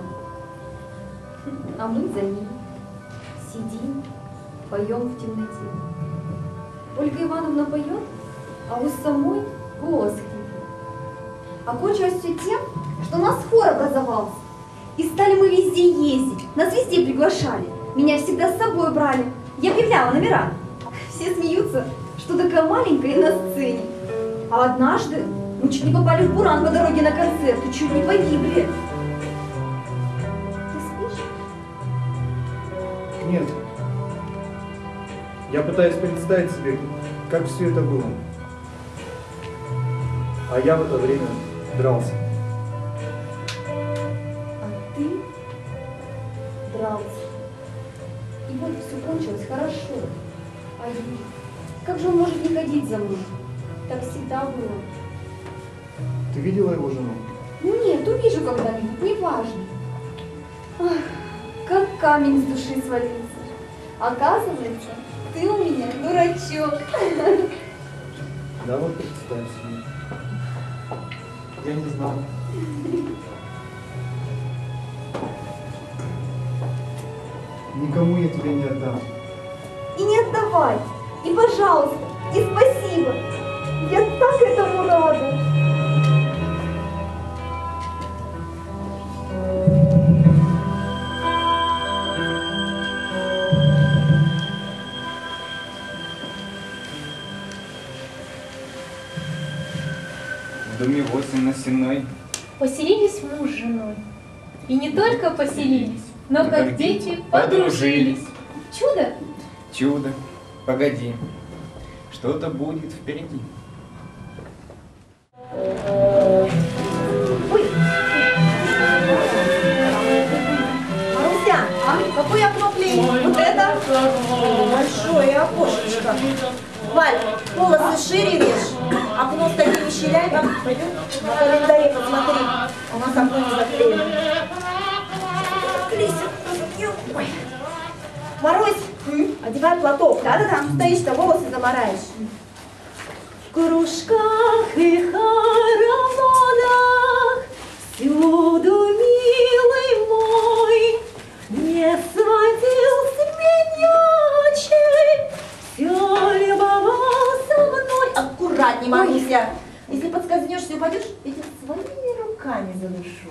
а мы за ней сидим, поем в темноте. Ольга Ивановна поет, а у самой голос хриплый. А кончилось все тем, что у нас хор образовался. И стали мы везде ездить, нас везде приглашали. Меня всегда с собой брали. Я объявляла номера. Все смеются, что такая маленькая на сцене. А однажды мы чуть не попали в буран по дороге на концерт и чуть не погибли. Ты спишь? Нет. Я пытаюсь представить себе, как все это было. А я в это время дрался. А ты дрался. И вот все кончилось хорошо. А Юрий, как же он может не ходить за мной? Так всегда было. Ты видела его жену? Нет, увижу когда-нибудь, неважно. Ах, как камень с души свалился. Оказывается, ты у меня дурачок. Да, вот представь себе. Я не знал. Никому я тебя не отдам. И не отдавай, и пожалуйста, и спасибо. Я так этому рада. В доме восемь на Сенной Поселились муж с женой. И не только поселились, но но как как дети дети подружились. Чудо? чудо. Погоди, что-то будет впереди. Маруся, а какое окно клеить? Вот это? Большое окошечко. Валь, волосы шире режь. Окно с такими щелями. Пойдем на календаре посмотри. У нас окно не заклеено. Ой. Марусь, одевай платок. Да-да-да. Стоишь-то, волосы замараешь. В кружках и хороводах всюду мир. держать не могу себя. Если подскользнешься и упадешь, я тебя своими руками задушу.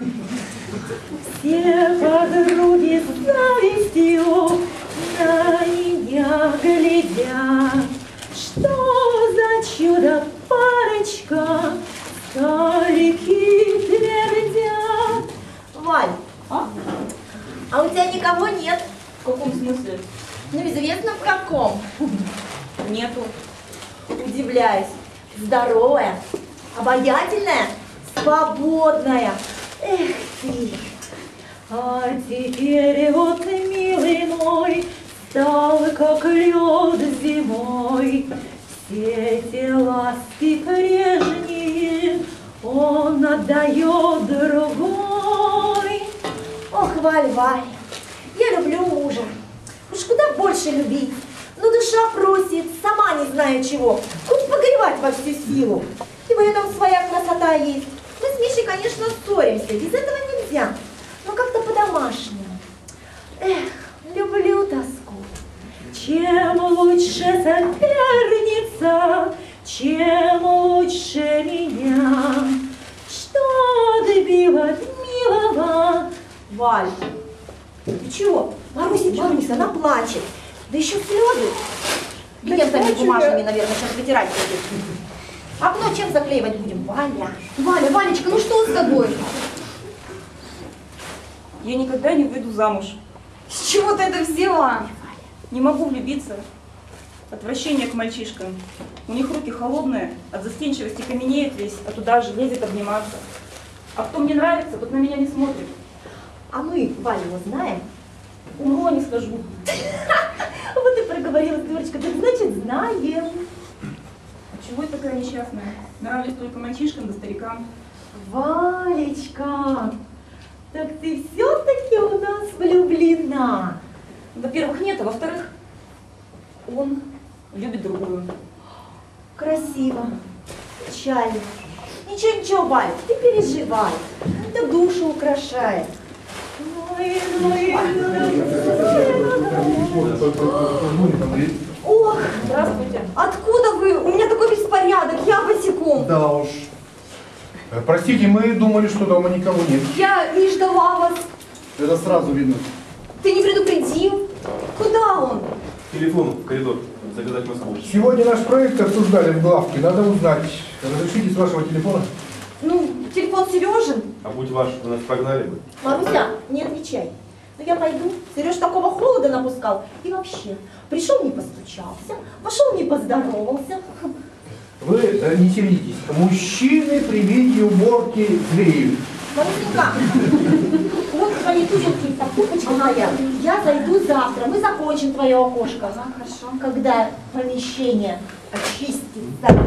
Все подруги с завистью на меня глядят. Что за чудо парочка, старики твердят. Валь, а? а у тебя никого нет? В каком смысле? Ну, известно в каком. Нету. Удивляюсь. Здоровая, обаятельная, свободная. Эх ты. А теперь вот, милый мой, стал как лед зимой. Все эти ласки прежние он отдает другой. Ох, Валь, Валь, я люблю мужа. Уж куда больше любить. Но душа просит, сама не знаю чего, хоть погревать во всю силу. Ибо и там своя красота есть. Мы с Мишей, конечно, ссоримся, без этого нельзя. Но как-то по-домашнему. Эх, люблю тоску. Чем лучше соперница, чем лучше меня. Что добила милого? Валь, ты чего? Маруся, Маруся, она плачет. Да еще слезы. Лентами бумажными, наверное, сейчас вытирать будем. Окно чем заклеивать будем? Валя. Валя, Валечка, ну что с тобой? Я никогда не выйду замуж. С чего ты это взяла? Не могу влюбиться. Отвращение к мальчишкам. У них руки холодные, от застенчивости каменеет весь, а туда же лезет обниматься. А кто мне нравится, тот на меня не смотрит. А мы Валю его знаем. Умру, не скажу. Вот и проговорилась, дурочка. Так значит, знаем. А чего я такая несчастная? Нравлюсь только мальчишкам да старикам. Валечка, так ты все-таки у нас влюблена. Во-первых, нет, а во-вторых, он любит другую. Красиво, печально. Ничего, ничего, Валь, ты переживай. Это душу украшает. Ой, ой, ох, Здравствуйте. Откуда вы? У меня такой беспорядок, я босиком. Да уж. Э, Простите, мы думали, что дома никого нет. Я не ждала вас. Это сразу видно. Ты не предупредил? Куда он? Телефон в коридор. Заказать Москву. Сегодня наш проект обсуждали в главке. Надо узнать. Разрешите с вашего телефона? Ну, телефон Сережин. А будь ваш, вы нас погнали бы. Маруся, не отвечай. Ну я пойду. Сереж такого холода напускал. И вообще, пришел не постучался, пошел не поздоровался. Вы э, не сердитесь. Мужчины при виде уборки зреют. Марусенька, вот твои туфельки, курточка моя. Я зайду завтра, мы закончим твое окошко. А, хорошо. Когда помещение очистится.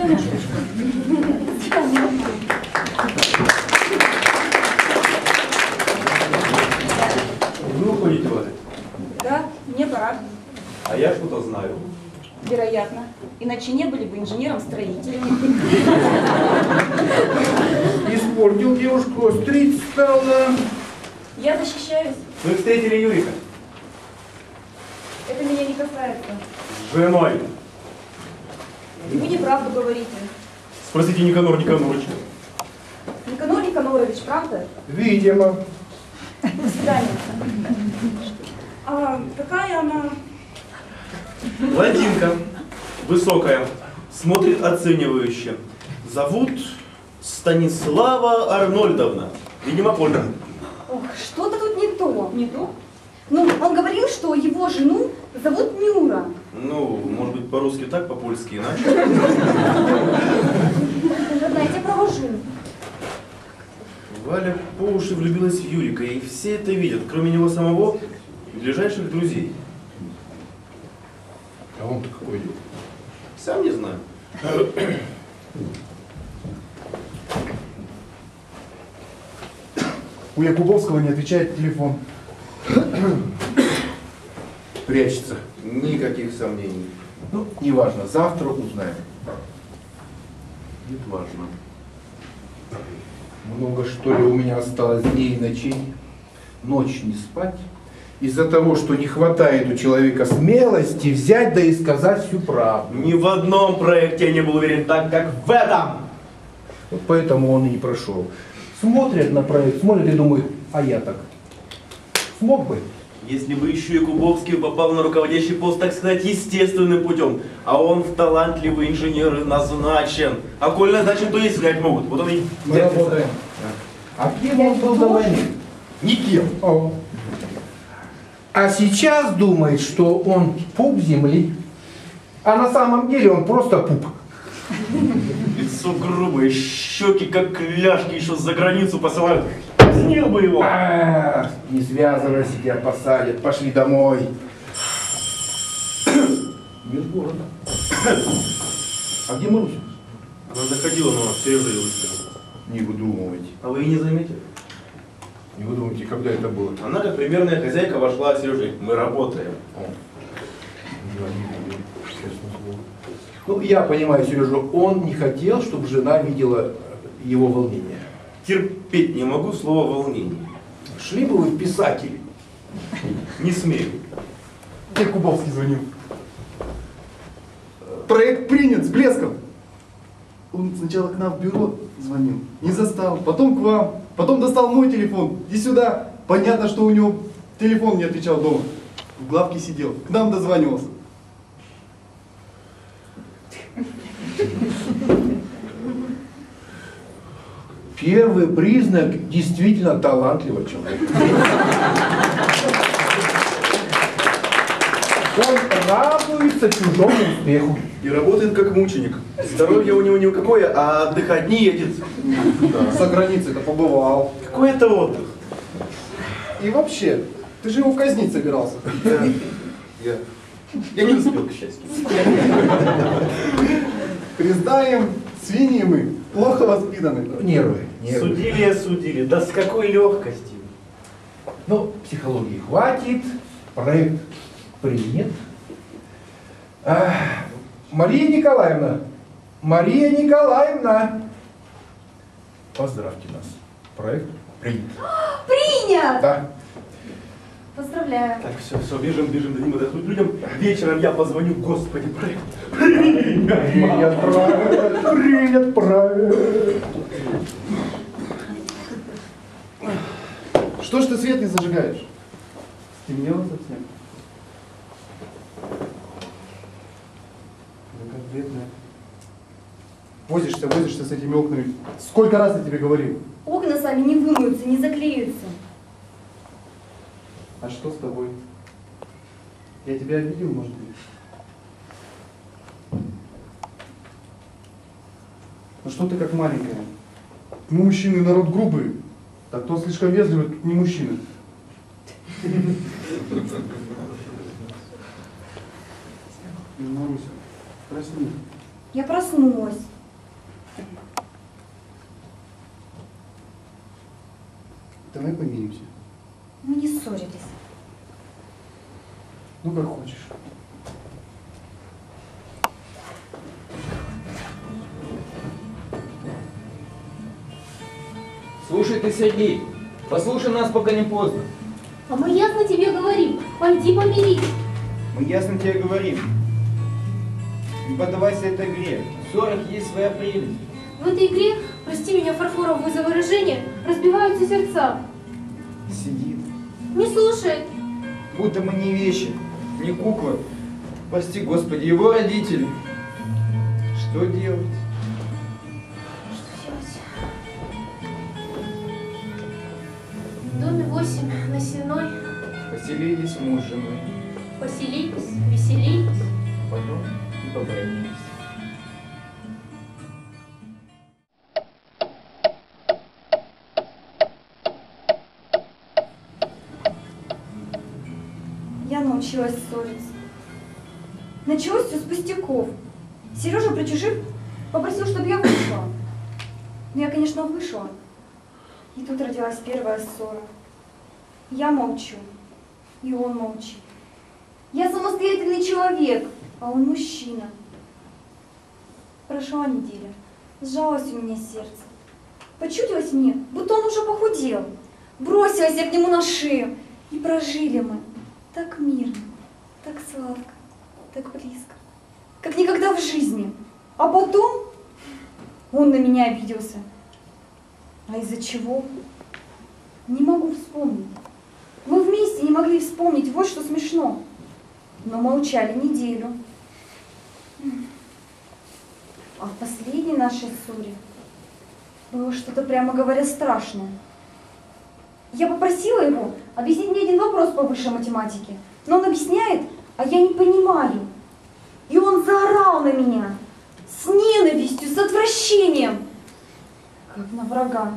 Вы уходите, Валя? Да, мне пора. А я что-то знаю. Вероятно. Иначе не были бы инженером-строителем. Испортил девушку, острить стала. Я защищаюсь. Вы встретили Юрика? Это меня не касается. С женой. Вы неправду говорите. Спросите Никанор Никаноровича. Никанор Никанорович, правда? Видимо. До свидания. А какая она? Блондинка. Высокая. Смотрит оценивающе. Зовут Станислава Арнольдовна. Видимо, Ольга. Ох, что-то тут не то. Не то? Ну, он говорил, что его жену зовут Нюра. Ну, может быть, по-русски так, по-польски иначе. Ладно, я тебя провожу. Валя по уши влюбилась в Юрика, и все это видят, кроме него самого и ближайших друзей. А он-то какой идет? Сам не знаю. У Якубовского не отвечает телефон. Прячется. Никаких сомнений. Ну, неважно, завтра узнаем. Нет, важно. Много, что ли, у меня осталось дней и ночей. Ночь не спать, из-за того, что не хватает у человека смелости взять да и сказать всю правду. Ни в одном проекте я не был уверен так, как в этом. Вот поэтому он и не прошел. Смотрят на проект, смотрят и думают, а я так смог бы? Если бы еще и Кубовский попал на руководящий пост, так сказать, естественным путем, а он в талантливые инженеры назначен, а коль назначен, то и снять могут. Вот он и... Мы работаем. А кем он был до войны? Никем. О. А сейчас думает, что он пуп земли. А на самом деле он просто пуп. Лицо грубое, щеки как кляшки, еще за границу посылают. Казнил бы его. А, не связывайся, тебя посадят. Пошли домой. Нет города. А где Маруся? Она заходила, но Сережа ее выставила. Не выдумывайте. А вы и не заметили? Не выдумывайте, когда это было. Она, как примерная хозяйка, вошла от Сережи. Мы работаем. О. Ну, я понимаю, Сережа, он не хотел, чтобы жена видела его волнение. Терпеть не могу слово волнение. Шли бы вы в писатели. Не смею. Мне Кубовский звонил. Проект принят с блеском. Он сначала к нам в бюро звонил, не застал, потом к вам, потом достал мой телефон, иди сюда. Понятно, что у него телефон не отвечал дома. В главке сидел, к нам дозванивался. Первый признак действительно талантливого человека. Он радуется чужому успеху. И работает как мученик. Здоровье у него никакое, а отдыхать не едет. Да, за границей-то побывал. Какой это отдых? И вообще, ты же его казнить собирался. Я, я, я не успел, к счастью. Признаем, свиньи мы, плохо воспитаны. Нервы, нервы. Судили, судили. Да с какой легкостью. Ну, психологии хватит, проект принят. А, Мария Николаевна, Мария Николаевна, поздравьте нас. Проект принят. Принят! Да. Поздравляю. Так, все, все, бежим, бежим, дадим отдохнуть людям. Вечером я позвоню, господи, проект. Принят, Принят проект, принят проект. Что ж ты свет не зажигаешь? Стемнело совсем. Да как бедная. Возишься, возишься с этими окнами. Сколько раз я тебе говорил? Окна сами не вымоются, не заклеются. А что с тобой? Я тебя обидел, может быть? Ну что ты как маленькая? Мы мужчины, народ грубый. Так кто слишком вежливый, тут не мужчина. Маруся, просни. Я проснулась. Давай помиримся. Мы не ссорились. Ну как хочешь. Слушай ты, Сергей, послушай нас, пока не поздно. А мы ясно тебе говорим, пойди помирись. Мы ясно тебе говорим. Не поддавайся этой игре. В ссорах есть своя прелесть. В этой игре, прости меня, фарфоровое за выражение, разбиваются сердца. Сидит. Не слушает. Будто мы не вещи, не куклы. Прости, Господи, его родители. Что делать? В доме восемь на Сенной Поселились муж с женой. поселились, веселились. Потом и побратились. Я научилась ссориться. Началось все с пустяков. Сережа, причешив, попросил, чтобы я вышла. Ну, я, конечно, вышла. И тут родилась первая ссора. Я молчу, и он молчит. Я самостоятельный человек, а он мужчина. Прошла неделя. Сжалось у меня сердце. Почудилось мне, будто он уже похудел. Бросилась я к нему на шею. И прожили мы, так мирно, так сладко, так близко, как никогда в жизни. А потом он на меня обиделся. А из-за чего? Не могу вспомнить. Мы вместе не могли вспомнить, вот что смешно. Но молчали неделю. А в последней нашей ссоре было что-то, прямо говоря, страшное. Я попросила его объяснить мне один вопрос по высшей математике, но он объясняет, а я не понимаю. И он заорал на меня с ненавистью, с отвращением, как на врага.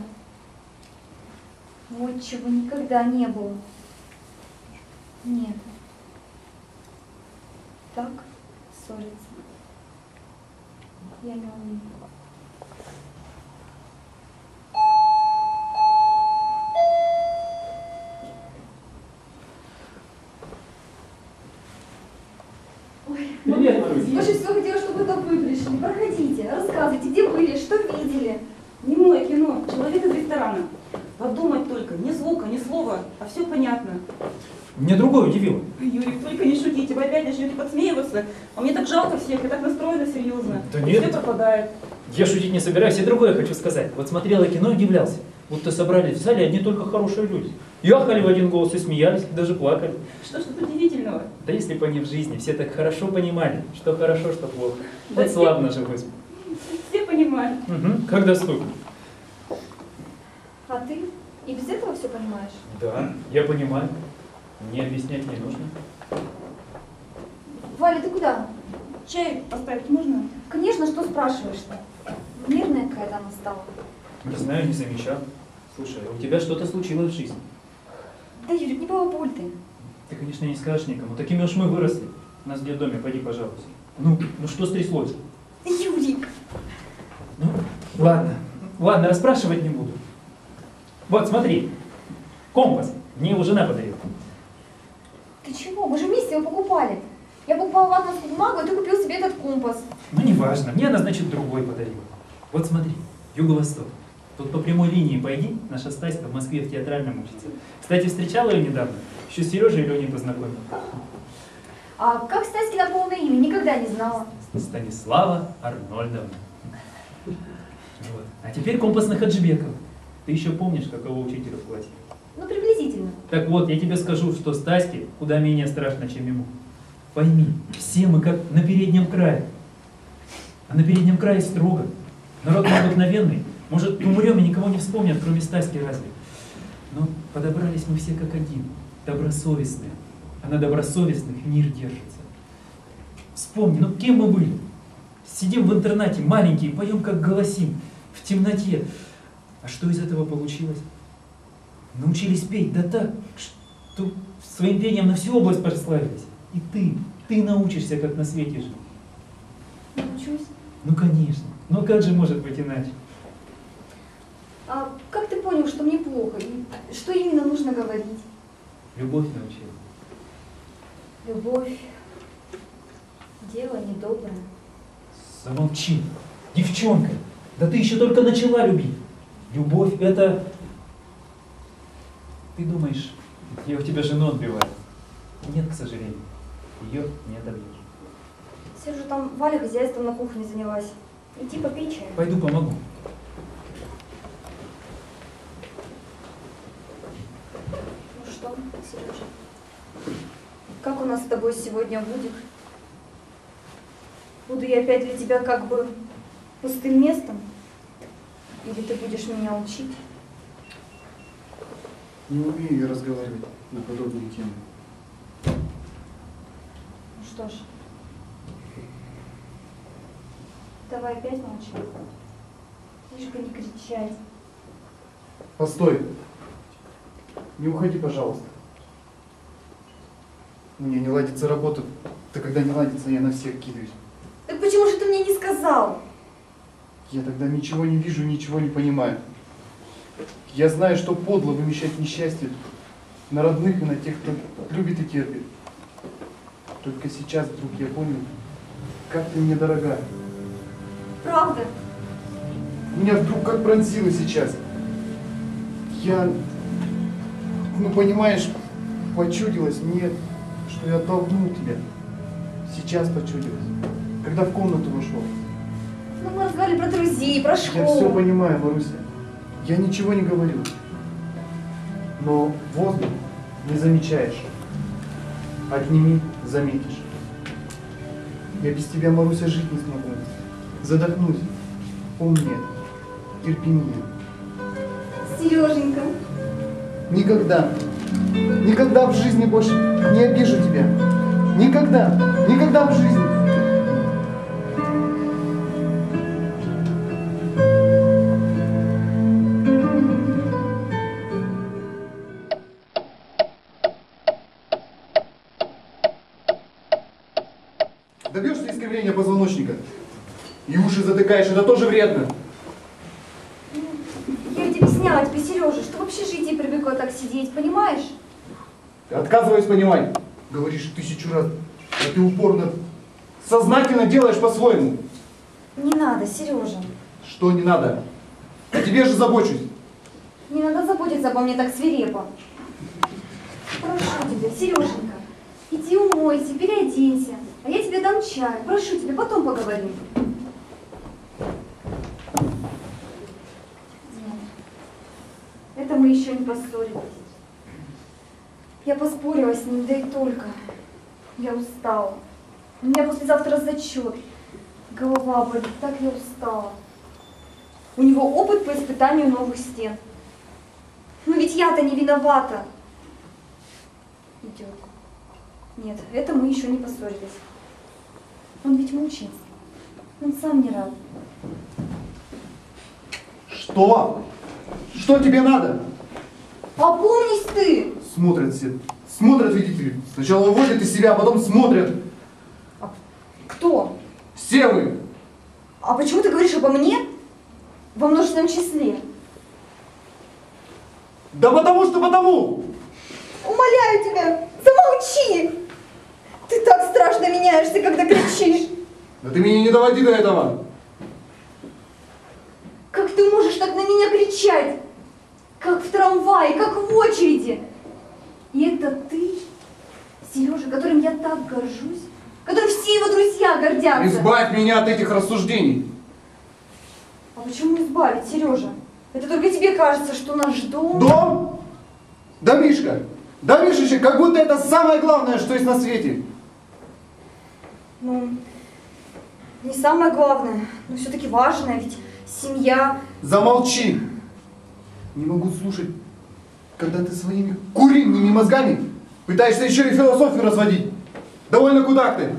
Вот чего никогда не было. Нет. Так ссориться я не умею. Ой, Привет, Марусь. больше всего хотела, чтобы это вы пришли. Проходите, рассказывайте, где были, что видели. Немое кино, человек из ресторана. Подумать только, ни звука, ни слова, а все понятно. Меня другое удивило. Юрик, только не шутите, вы опять начнете подсмеиваться. А мне так жалко всех, я так настроена серьезно. Да нет. Все пропадает. Я шутить не собираюсь, я другое хочу сказать. Вот смотрела кино и удивлялся. Будто собрались в зале одни только хорошие люди. Яхали в один голос и смеялись, даже плакали. Что ж тут удивительного? Да если бы они в жизни все так хорошо понимали, что хорошо, что плохо. Да Вот славно жилось. Все понимают. Угу, как доступно. А ты и без этого все понимаешь? Да, я понимаю. Мне объяснять не нужно. Валя, ты куда? Чай поставить можно? Конечно, что спрашиваешь-то? Нервная какая-то она стала. Не знаю, не замечал. Слушай, а у тебя что-то случилось в жизни. Да, Юрик, не балаболь ты. Ты, конечно, не скажешь никому. Такими уж мы выросли. У нас в детдоме, пойди, пожалуйста. Ну, ну что стряслось? Юрик! Ну, ладно. Ладно, расспрашивать не буду. Вот, смотри. Компас. Мне его жена подарила. Ты чего? Мы же вместе его покупали. Я покупала ватманскую бумагу, а ты купил себе этот компас. Ну, неважно. Мне она, значит, другой подарила. Вот смотри. Юго-восток. Тут по прямой линии пойди. Наша Стаська в Москве в театральном учится. Кстати, встречала ее недавно. Еще с Сережей и Леней познакомил. А как Стаськина полное имя? Никогда не знала. Станислава Арнольдовна. Вот. А теперь компас на Хаджибекова. Ты еще помнишь, какого учителя в классе? Ну, приблизительно. Так вот, я тебе скажу, что Стаське куда менее страшно, чем ему. Пойми, все мы как на переднем крае. А на переднем крае строго. Народ необыкновенный. Может, умрем и никого не вспомнят, кроме Стаськи разве. Но подобрались мы все как один. Добросовестные. А на добросовестных мир держится. Вспомни, ну кем мы были? Сидим в интернате, маленькие, поем как голосим. В темноте. А что из этого получилось? Научились петь, да так, что своим пением на всю область прославились. И ты, ты научишься, как на свете жить. Научусь. Ну, конечно. Ну, как же может быть иначе? А как ты понял, что мне плохо? И что именно нужно говорить? Любовь научила. Любовь. Дело недоброе. Замолчи. Девчонка, да ты еще только начала любить. Любовь это... Ты думаешь, я у тебя жену отбиваю? Нет, к сожалению. Ее не отобьешь. Сержу, там Валя хозяйством на кухне занялась. Иди попей чай. Пойду помогу. Ну что, Сережа, как у нас с тобой сегодня будет? Буду я опять для тебя как бы пустым местом? Или ты будешь меня учить? Не умею я разговаривать на подобные темы. Ну что ж, давай опять молчать. Лишь бы не кричать. Постой. Не уходи, пожалуйста. У меня не ладится работа. Да когда не ладится, я на всех кидаюсь. Так почему же ты мне не сказал? Я тогда ничего не вижу, ничего не понимаю. Я знаю, что подло вымещать несчастье на родных и на тех, кто любит и терпит. Только сейчас вдруг я понял, как ты мне дорога. Правда? Меня вдруг как пронзило сейчас. Я, ну понимаешь, почудилось мне, что я оттолкнул тебя. Сейчас почудилось, когда в комнату вошел. Ну, мы разговаривали про друзей, про школу. Я все понимаю, Маруся. Я ничего не говорю. Но воздух не замечаешь. Отними, заметишь. Я без тебя, Маруся, жить не смогу. Задохнусь. Помни это. Терпи меня. Сереженька. Никогда, никогда в жизни больше не обижу тебя. Никогда, никогда в жизни. Добьешься искривления позвоночника. И уши затыкаешь, это тоже вредно. Я ведь объясняла тебе, Сережа, что в общежитии привыкла так сидеть, понимаешь? Отказываюсь понимать. Говоришь тысячу раз, а ты упорно, сознательно делаешь по-своему. Не надо, Сережа. Что не надо? О тебе же забочусь. Не надо заботиться обо мне так свирепо. Прошу тебя, Сереженька, иди умойся, переоденься, а я тебе дам чай. Прошу тебя, потом поговорим. Нет, это мы еще не поссорились. Я поспорила с ним, да и только. Я устала. У меня послезавтра зачет. Голова болит, так я устала. У него опыт по испытанию новых стен. Но ведь я-то не виновата. Идет. Нет, это мы еще не поссорились. Он ведь мучается. Он сам не рад. Что? Что тебе надо? Опомнись ты! Смотрят все. Смотрят, видите ли. Сначала выводят из себя, а потом смотрят. А кто? Все вы. А почему ты говоришь обо мне? Во множественном числе. Да потому что потому! Умоляю тебя, замолчи! Ты так страшно меняешься, когда кричишь. Да ты меня не доводи до этого. Как ты можешь так на меня кричать? Как в трамвае, как в очереди. И это ты, Сережа, которым я так горжусь, которым все его друзья гордятся. Избавь меня от этих рассуждений. А почему избавить, Сережа? Это только тебе кажется, что наш дом... Дом? Да, Мишка, да, Мишечка, как будто это самое главное, что есть на свете. Ну, не самое главное, но все-таки важное, ведь семья... Замолчи. Не могу слушать, когда ты своими куриными мозгами пытаешься еще и философию разводить. Довольно куда ты.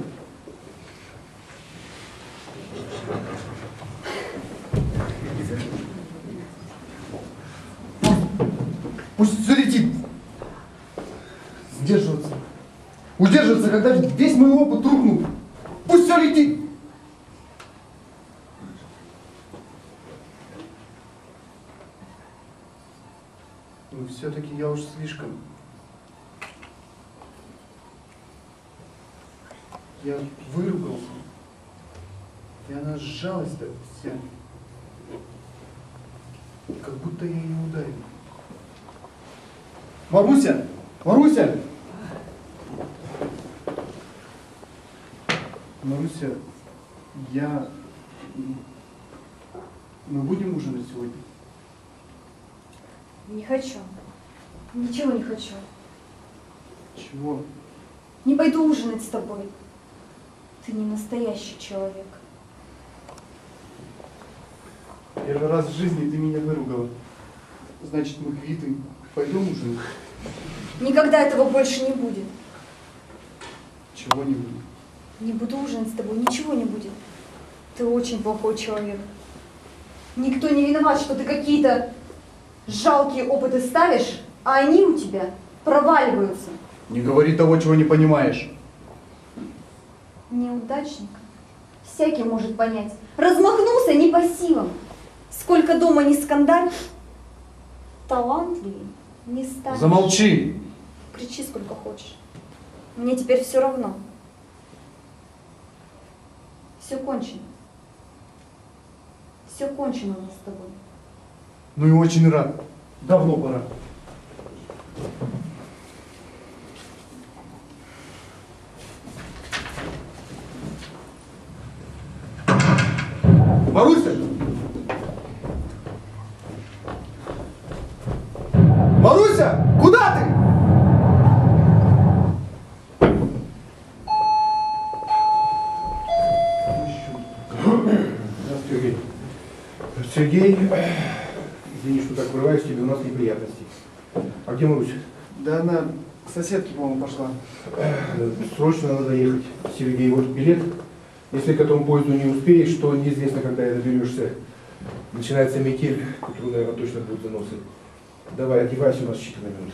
Пусть все летит. Сдерживаться. Удерживаться, когда весь мой опыт рухнул. Пусть все летит. Но все-таки я уж слишком. Я выругался. И она сжалась-то вся. Как будто я ее ударил. Маруся! Маруся! Маруся, я... Мы будем ужинать сегодня? Не хочу. Ничего не хочу. Чего? Не пойду ужинать с тобой. Ты не настоящий человек. Первый раз в жизни ты меня выругала. Значит, мы квиты. Пойдем ужинать? Никогда этого больше не будет. Чего не будет? Не буду ужинать с тобой, ничего не будет. Ты очень плохой человек. Никто не виноват, что ты какие-то жалкие опыты ставишь, а они у тебя проваливаются. Не говори того, чего не понимаешь. Неудачник. Всякий может понять. Размахнулся не по силам. Сколько дома не скандаль, талантливее не станешь. Замолчи! Кричи сколько хочешь. Мне теперь все равно. Все кончено. Все кончено у нас с тобой. Ну и очень рад. Давно пора. Маруся! Маруся! Куда ты? Здравствуй, Сергей. Сергей, извини, что так врываюсь, тебе у нас неприятности. А где Маруся? Да она к соседке, по-моему, пошла. Срочно надо ехать. Сергей, вот билет. Если к этому поезду не успеешь, то неизвестно, когда и доберешься. Начинается метель, к утру, наверное, точно будут заносы. Давай, одевайся, у нас считанные минуты.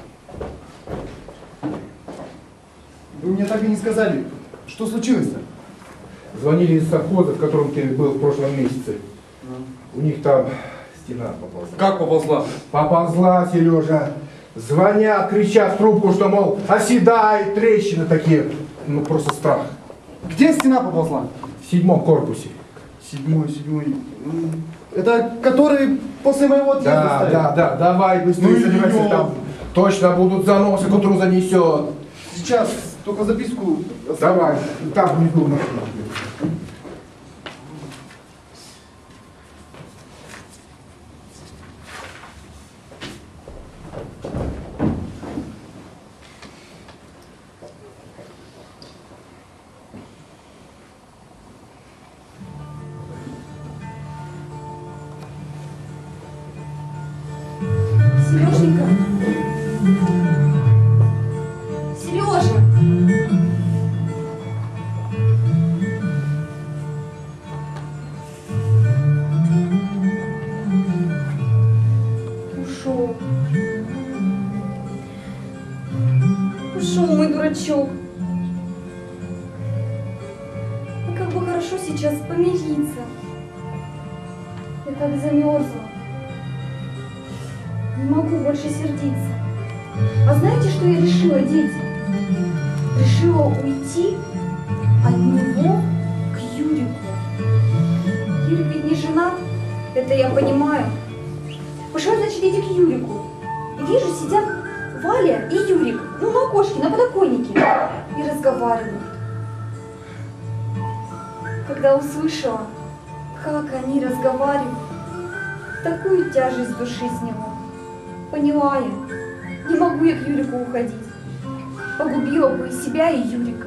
Вы мне так и не сказали, что случилось-то? Звонили из совхоза, в котором ты был в прошлом месяце. Ну. У них там стена поползла. Как поползла? Поползла, Сережа. Звонят, кричат в трубку, что, мол, оседай, трещины такие. Ну, просто страх. Где стена поползла? В седьмом корпусе. Седьмой, седьмой. Это который после моего отъезда Да, ставили? да, да, давай быстрее Ну, собирайся, идем. там точно будут заносы, к утру занесет. Сейчас, только записку. Давай, там внизу машина. Сереженька. Сережа. Ушел. Ушел мой дурачок. А как бы хорошо сейчас помириться. Я так замерзла. Не могу больше сердиться. А знаете, что я решила, дети? Решила уйти от него к Юрику. Юрик ведь не женат, это я понимаю. Пошла, значит, иди к Юрику. И вижу, сидят Валя и Юрик, ну, на окошке, на подоконнике, и разговаривают. Когда услышала, как они разговаривают, такую тяжесть души сняла. Поняла я, не могу я к Юрику уходить. Погубила бы и себя, и Юрика.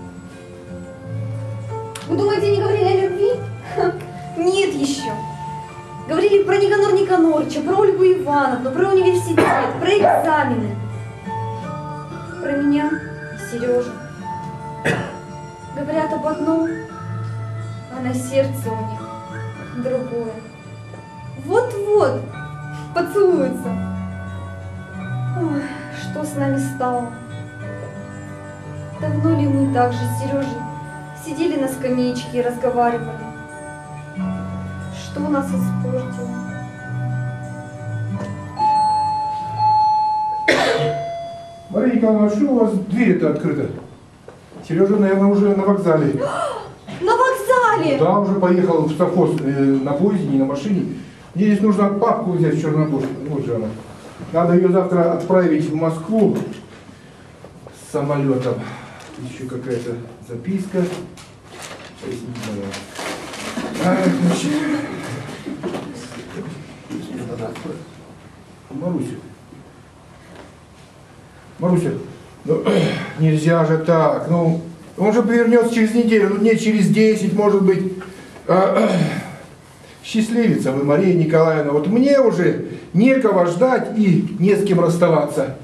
Вы думаете, не говорили о любви? Ха, нет еще. Говорили про Никанора Никанорыча, про Ольгу Ивановну, про университет, про экзамены. Про меня и Сережу. Говорят об одном, а на сердце у них другое. Вот-вот поцелуются. Ой, что с нами стало? Давно ли мы так же с Сережей сидели на скамеечке и разговаривали? Что нас испортило? Мария Николаевна, что у вас дверь-то открыта? Сережа, наверное, уже на вокзале. На вокзале! Да, уже поехал в совхоз э, на поезде, не на машине. Мне здесь нужно папку взять в Черногорск. Вот же она. Надо ее завтра отправить в Москву с самолетом. Еще какая-то записка. А, значит, Маруся. Маруся, ну, нельзя же так. Ну, он же повернется через неделю, ну, дней через десять, может быть. А, счастливица вы, Мария Николаевна. Вот мне уже некого ждать и не с кем расставаться.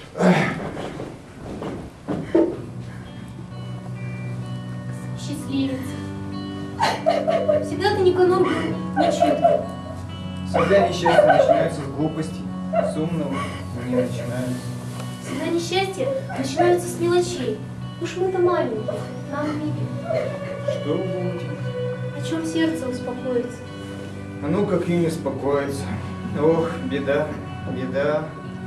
Счастливец. Всегда ты, Никанор, был нечеткий. Всегда несчастья начинаются с глупостей, с умного не начинаются. Всегда несчастья начинаются с мелочей. Уж мы-то маленькие, нам видим. Что будет? О чем сердце успокоится? А ну как и не успокоится. Ох, беда, беда.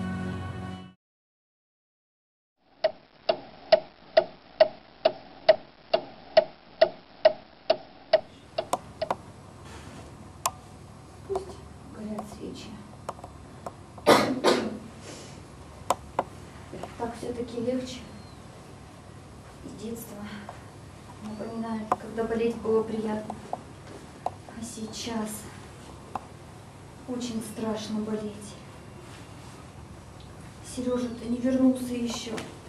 Пусть горят свечи. Так все-таки легче. Из детства напоминает, когда болеть было приятно. А сейчас очень страшно болеть. Сережа-то не вернулся еще.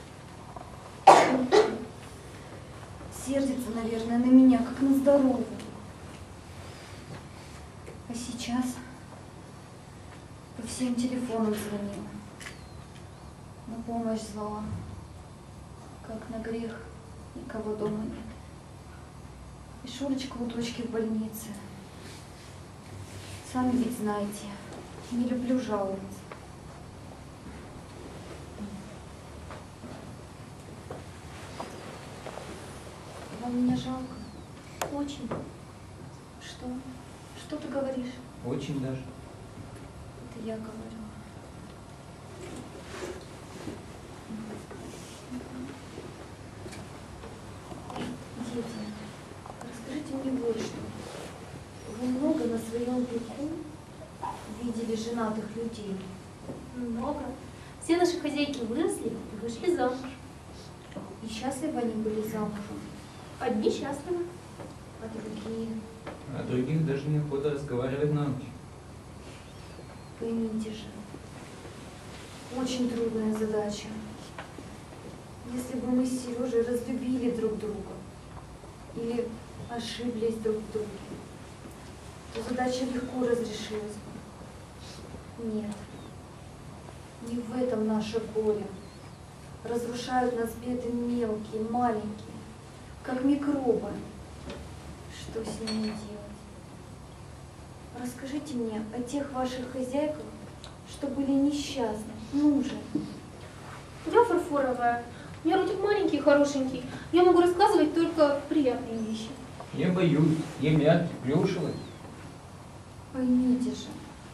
Сердится, наверное, на меня, как на здоровую. А сейчас по всем телефонам звонила. На помощь звала. Как на грех, никого дома нет. И Шурочка у дочки в больнице. Сами ведь знаете, не люблю жаловаться. Вам меня жалко? Очень. Что? Что ты говоришь? Очень даже. Это я говорю. Дети, расскажите мне вот что. Вы много на своем веку видели женатых людей? Много. Все наши хозяйки выросли и вышли замуж. И счастливы они были замужем? Одни счастливы. А другие? А других даже неохота разговаривать на ночь. Поймите же, очень трудная задача. Если бы мы с Сережей разлюбили друг друга или ошиблись друг в друге, то задача легко разрешилась бы. Нет, не в этом наше горе. Разрушают нас беды мелкие, маленькие, как микробы. Что с ними делать? Расскажите мне о тех ваших хозяйках, что были несчастны. Ну же. Я фарфоровая. У меня ротик маленький и хорошенький. Я могу рассказывать только приятные вещи. Я боюсь, я мягкий, плюшевый. Поймите же,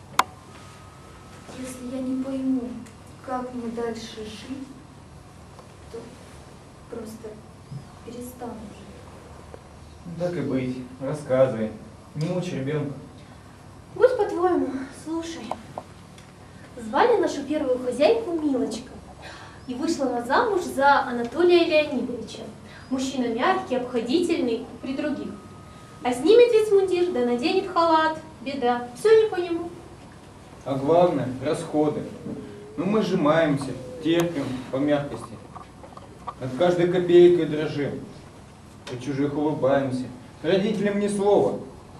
если я не пойму, как мне дальше жить, то просто перестану жить. Так и быть, рассказывай. Не мучай ребенка. Будь по-твоему, слушай. Звали нашу первую хозяйку Милочка. И вышла она замуж за Анатолия Леонидовича. Мужчина мягкий, обходительный, при других. А снимет весь мундир, да наденет халат. Беда. Все не по нему. А главное, расходы. Ну мы сжимаемся, терпим по мягкости. Над каждой копейкой дрожим. При чужих улыбаемся. Родителям ни слова.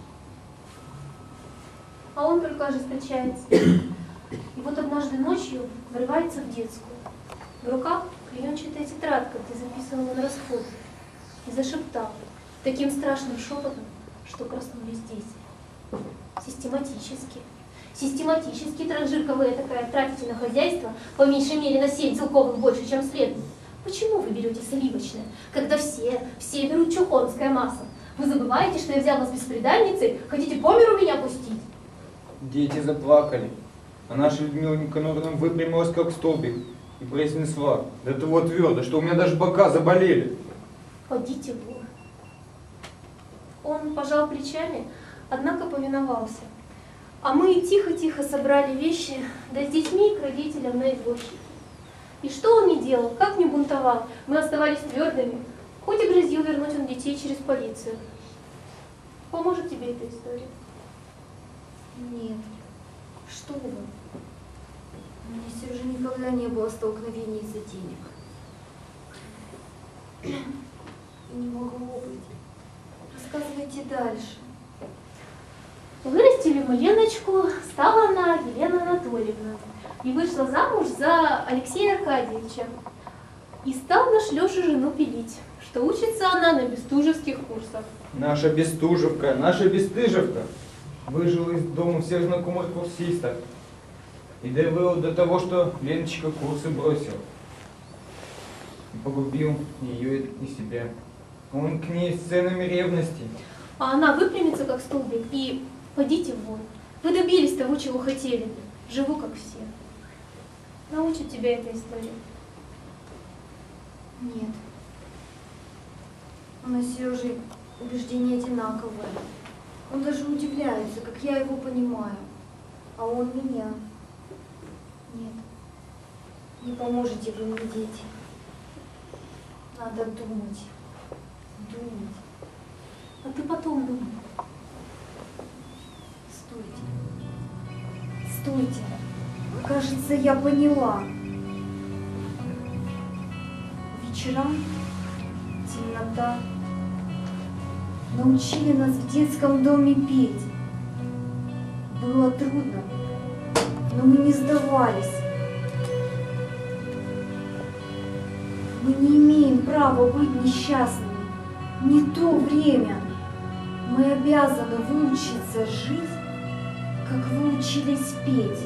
А он только ожесточается. И вот однажды ночью врывается в детскую. В руках клеенчатая тетрадка, где записывала на расходы. И зашептал таким страшным шепотом, что проснулись дети. Систематически. Систематически, транжирка вы такая, тратите на хозяйство по меньшей мере на семь целковых больше, чем следует. Почему вы берете сливочное, когда все, все берут чухонское масло? Вы забываете, что я взял вас бесприданницей, хотите по миру меня пустить? Дети заплакали. А наша Людмила Никоноровна выпрямилась как столбик и произнесла до того твердо, что у меня даже бока заболели. Подите вон. Он пожал плечами, однако повиновался. А мы тихо-тихо собрали вещи, да с детьми к родителям на извозчике. И что он не делал, как не бунтовал, мы оставались твердыми, хоть и грозил вернуть он детей через полицию. Поможет тебе эта история? Нет. Что вы? У меня с Сережей никогда не было столкновений из-за денег. И не могло быть. Рассказывайте дальше. Вырастили мы Леночку, стала она Елена Анатольевна. И вышла замуж за Алексея Аркадьевича. И стал наш Леша жену пилить, что учится она на бестужевских курсах. Наша Бестужевка, наша Бестыжевка выжила из дома всех знакомых курсистов и довела до того, что Леночка курсы бросила. И погубил ее и себя. Он к ней с сценами ревности. А она выпрямится, как столбик, и подите вон. Вы добились того, чего хотели. Живу, как все. Научит тебя эта история? Нет. У нас с Сережей убеждения одинаковые. Он даже удивляется, как я его понимаю. А он меня. Нет. Не поможете вы мне, дети. Надо думать. Думать. А ты потом думай. Стойте. Кажется, я поняла. Вечера, темнота научили нас в детском доме петь. Было трудно, но мы не сдавались. Мы не имеем права быть несчастными. Не то время. Мы обязаны выучиться жить, как выучились петь.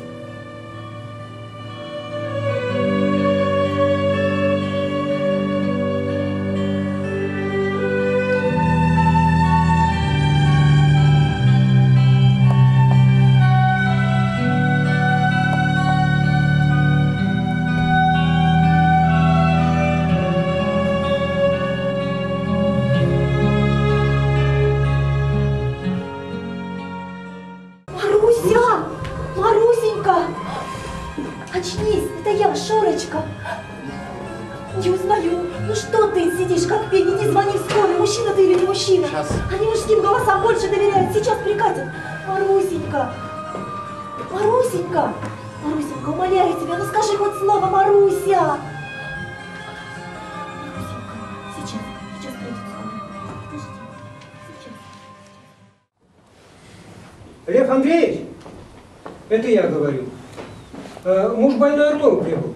Маруся! Марусенька! Очнись, это я, Шурочка. Не узнаю. Ну что ты сидишь, как пень? Иди звони в скорую. Мужчина ты или не мужчина? Сейчас. Они мужским голосам больше доверяют. Сейчас прикатят. Марусенька! Марусенька! Марусенька, умоляю тебя, ну скажи хоть слово, Маруся! Марусенька, сейчас, сейчас придет скорая. Подожди, сейчас. Лев Андреевич, это я говорю. Э, муж больной ртом прибыл.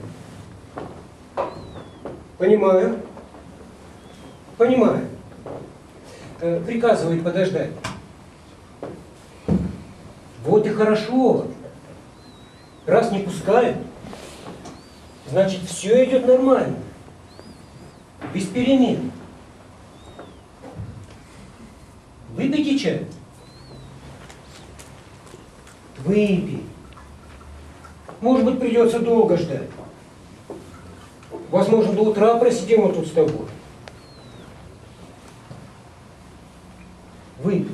Понимаю. Понимаю. Э, приказывает подождать. Вот и хорошо. Раз не пускают, значит, все идет нормально. Без перемен. Выпейте чай. Выпей. Может быть, придется долго ждать. Возможно, до утра просидим вот тут с тобой. Выпей.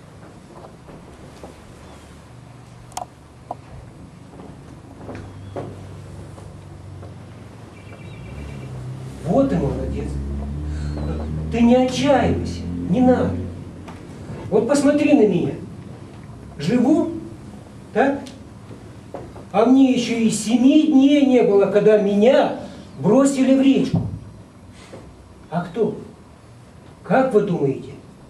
Вот и молодец. Ты не отчаивайся, не надо. Вот посмотри на меня. Живу, так? А мне еще и семи дней не было, когда меня бросили в речку. А кто? Как вы думаете?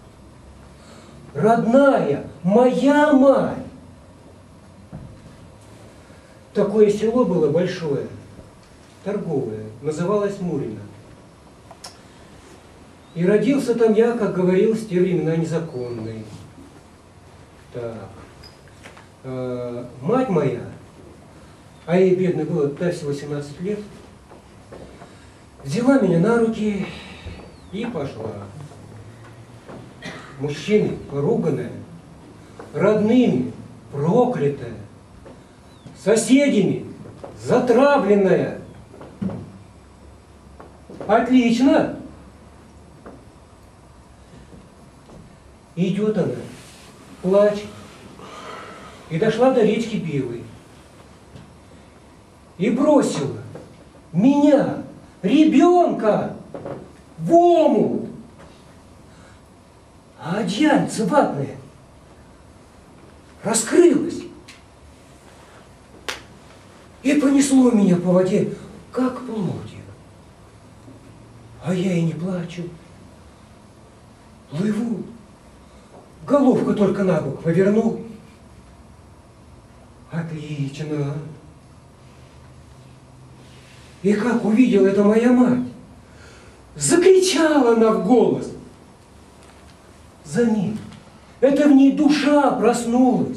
Родная, моя мать. Такое село было большое, торговое, называлось Мурино. И родился там я, как говорил, в те времена незаконный. Так. Э, мать моя, а ей, бедной, было тогда всего семнадцать лет, взяла меня на руки и пошла. Мужчиной поруганная, родными проклятая, соседями затравленная. Отлично! Идет она, плачет, и дошла до речки Белой. И бросила меня, ребенка, в омут. А одеяльце ватное раскрылось. И понесло меня по воде, как плотик. А я и не плачу. Плыву. Головку только на бок повернул. Отлично. И как увидела это моя мать, закричала она в голос. За ним. Это в ней душа проснулась.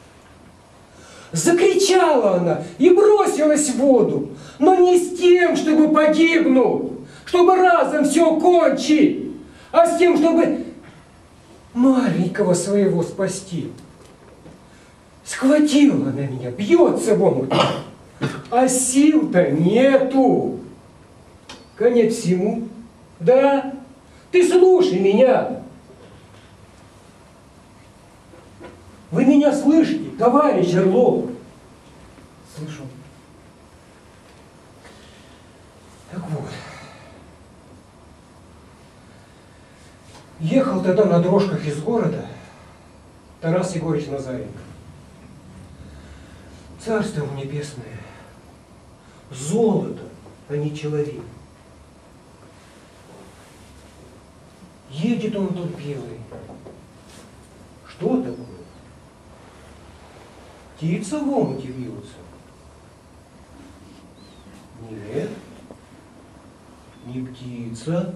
Закричала она и бросилась в воду, но не с тем, чтобы погибнуть, чтобы разом все кончить, а с тем, чтобы маленького своего спасти. Схватила она меня, бьется в омут, а сил-то нету. Конец всему. Да, ты слушай меня. Вы меня слышите, товарищ Орлов? Слышу. Так вот. Ехал тогда на дрожках из города Тарас Егорович Назаренко. Царство ему небесное. Золото, а не человек. Едет он тут белый. Что такое? Птица в омуте вьется. Нет, не птица.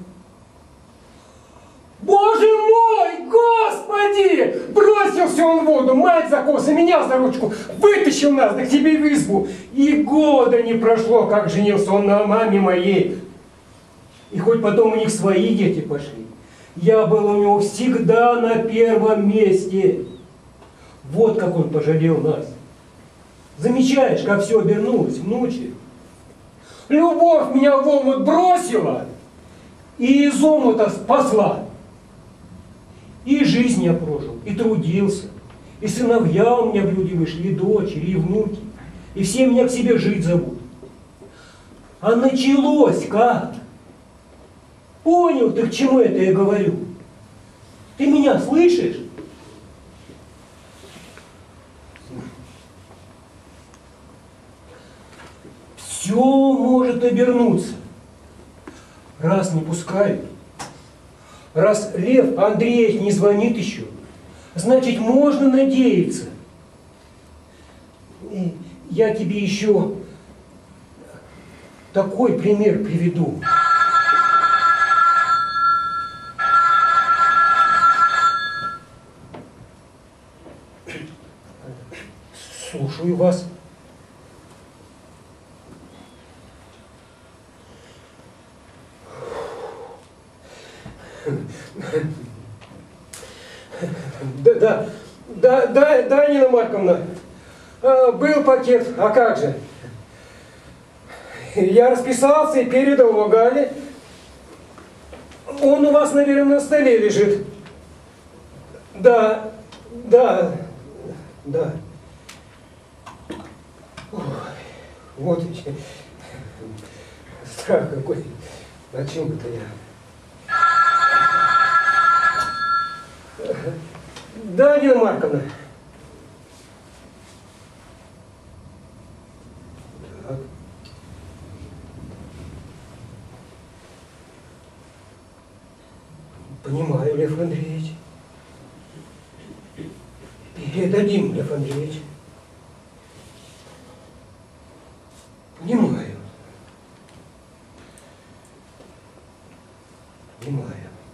Боже мой, Господи! Бросился он в воду, мать за косы, меня за ручку, вытащил нас, да к тебе в избу. И года не прошло, как женился он на маме моей. И хоть потом у них свои дети пошли, я был у него всегда на первом месте. Вот как он пожалел нас. Замечаешь, как все обернулось, внучек? Любовь меня в омут бросила и из омута спасла. И жизнь я прожил, и трудился, и сыновья у меня в люди вышли, и дочери, и внуки, и все меня к себе жить зовут. А началось как? Понял ты, к чему это я говорю? Ты меня слышишь? Все может обернуться, раз не пускают. Раз Лев Андреевич не звонит еще, значит, можно надеяться. И я тебе еще такой пример приведу. Слушаю вас. Да, да, да, да, да, Нина Марковна, а, был пакет, а как же? Я расписался и передал его Гале. Он у вас, наверное, на столе лежит. Да, да, да. Ой, вот еще. Страх какой. О чем это я? Да, Нина Марковна. Так. Понимаю, Лев Андреевич. Передадим, Лев Андреевич. Понимаю. Понимаю.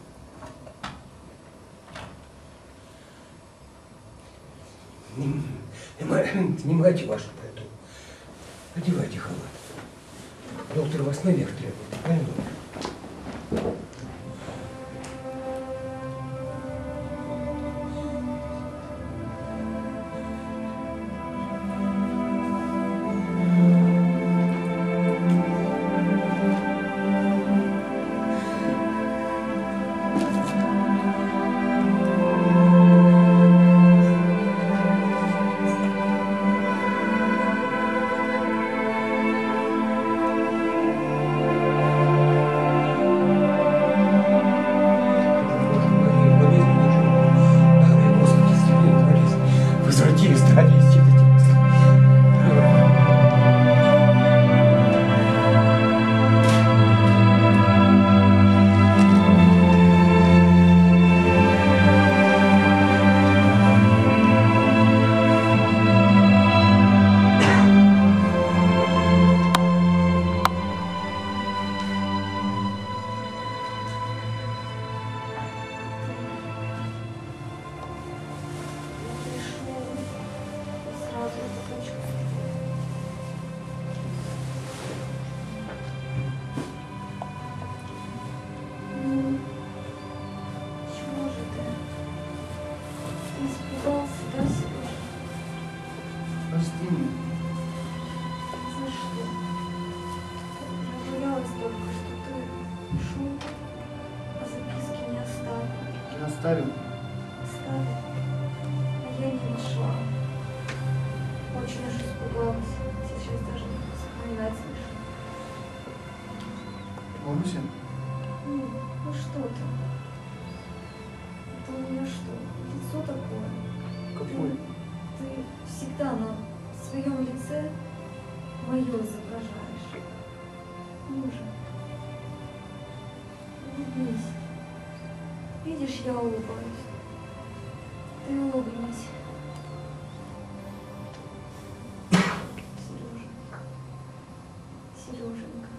Снимайте вашу пальто. Одевайте халат. Доктор вас наверх требует. Пойду. Оставил? Оставил. А я не нашла. Очень уж испугалась. Сейчас даже вспоминать смешно. Маруся? Ну, ну что ты? Это у меня что? Лицо такое? Какое? Ты, ты всегда на своем лице Улыбнись. Видишь, я улыбаюсь. Ты улыбнись. Сережа. Сереженька.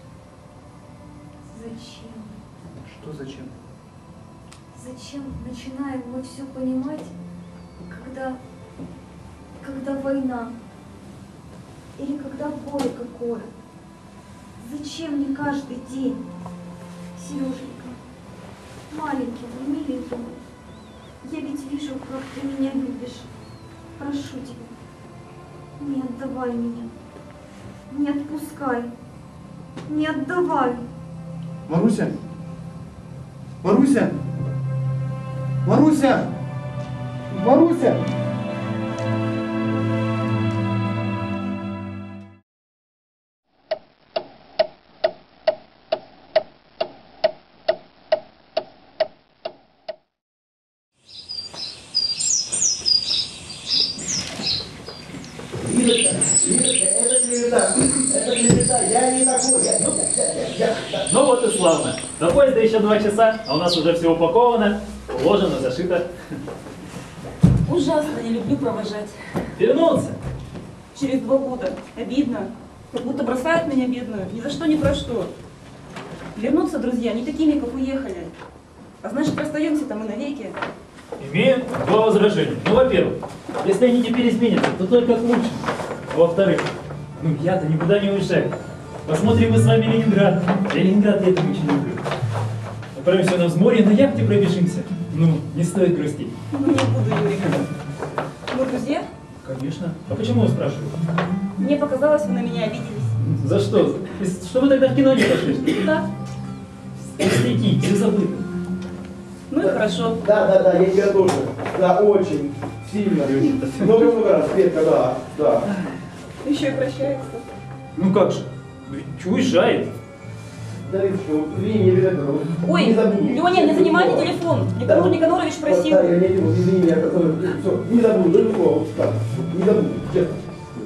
Зачем? Что зачем? Зачем начинаем мы все понимать, когда, когда война? Или когда горе какое? Зачем не каждый день? Сереженька, маленький мой, миленький мой, я ведь вижу, как ты меня любишь. Прошу тебя, не отдавай меня, не отпускай, не отдавай. Маруся? Маруся? Маруся! Маруся! Ну вот и славно. До поезда еще два часа, а у нас уже все упаковано, уложено, зашито. Ужасно не люблю провожать. Вернулся. Через два года. Обидно. Как будто бросают меня бедную. Ни за что, ни про что. Вернуться, друзья, не такими, как уехали. А значит, расстаемся там и навеки. Имею два возражения. Ну, во-первых, если они теперь изменятся, то только к лучшему. А во-вторых, ну я-то никуда не уезжаю. Посмотрим мы с вами Ленинград. Ленинград я это очень люблю. Отправимся на взморье, на яхте пробежимся. Ну, не стоит грустить. Ну, не буду, Юрик. Мы друзья? Конечно. А почему вы спрашиваете? Мне показалось, вы на меня обиделись. За что? Что вы тогда в кино не пошли? Что ли? Да. Пустяки, все забыто. Ну и хорошо. Да, да, да, я тебя тоже. Да, очень сильно. Много-много раз, Светка, да, да. Еще и прощается. Ну как же? Ведь уезжает. Да, Лизочка, вот извини, я это, вот, Ой, не забудь. Леня, не занимайте телефон. Никанор Никанорович просил. Да, я не видел, извини меня, все, не забуду, далеко, вот так, не забуду, честно.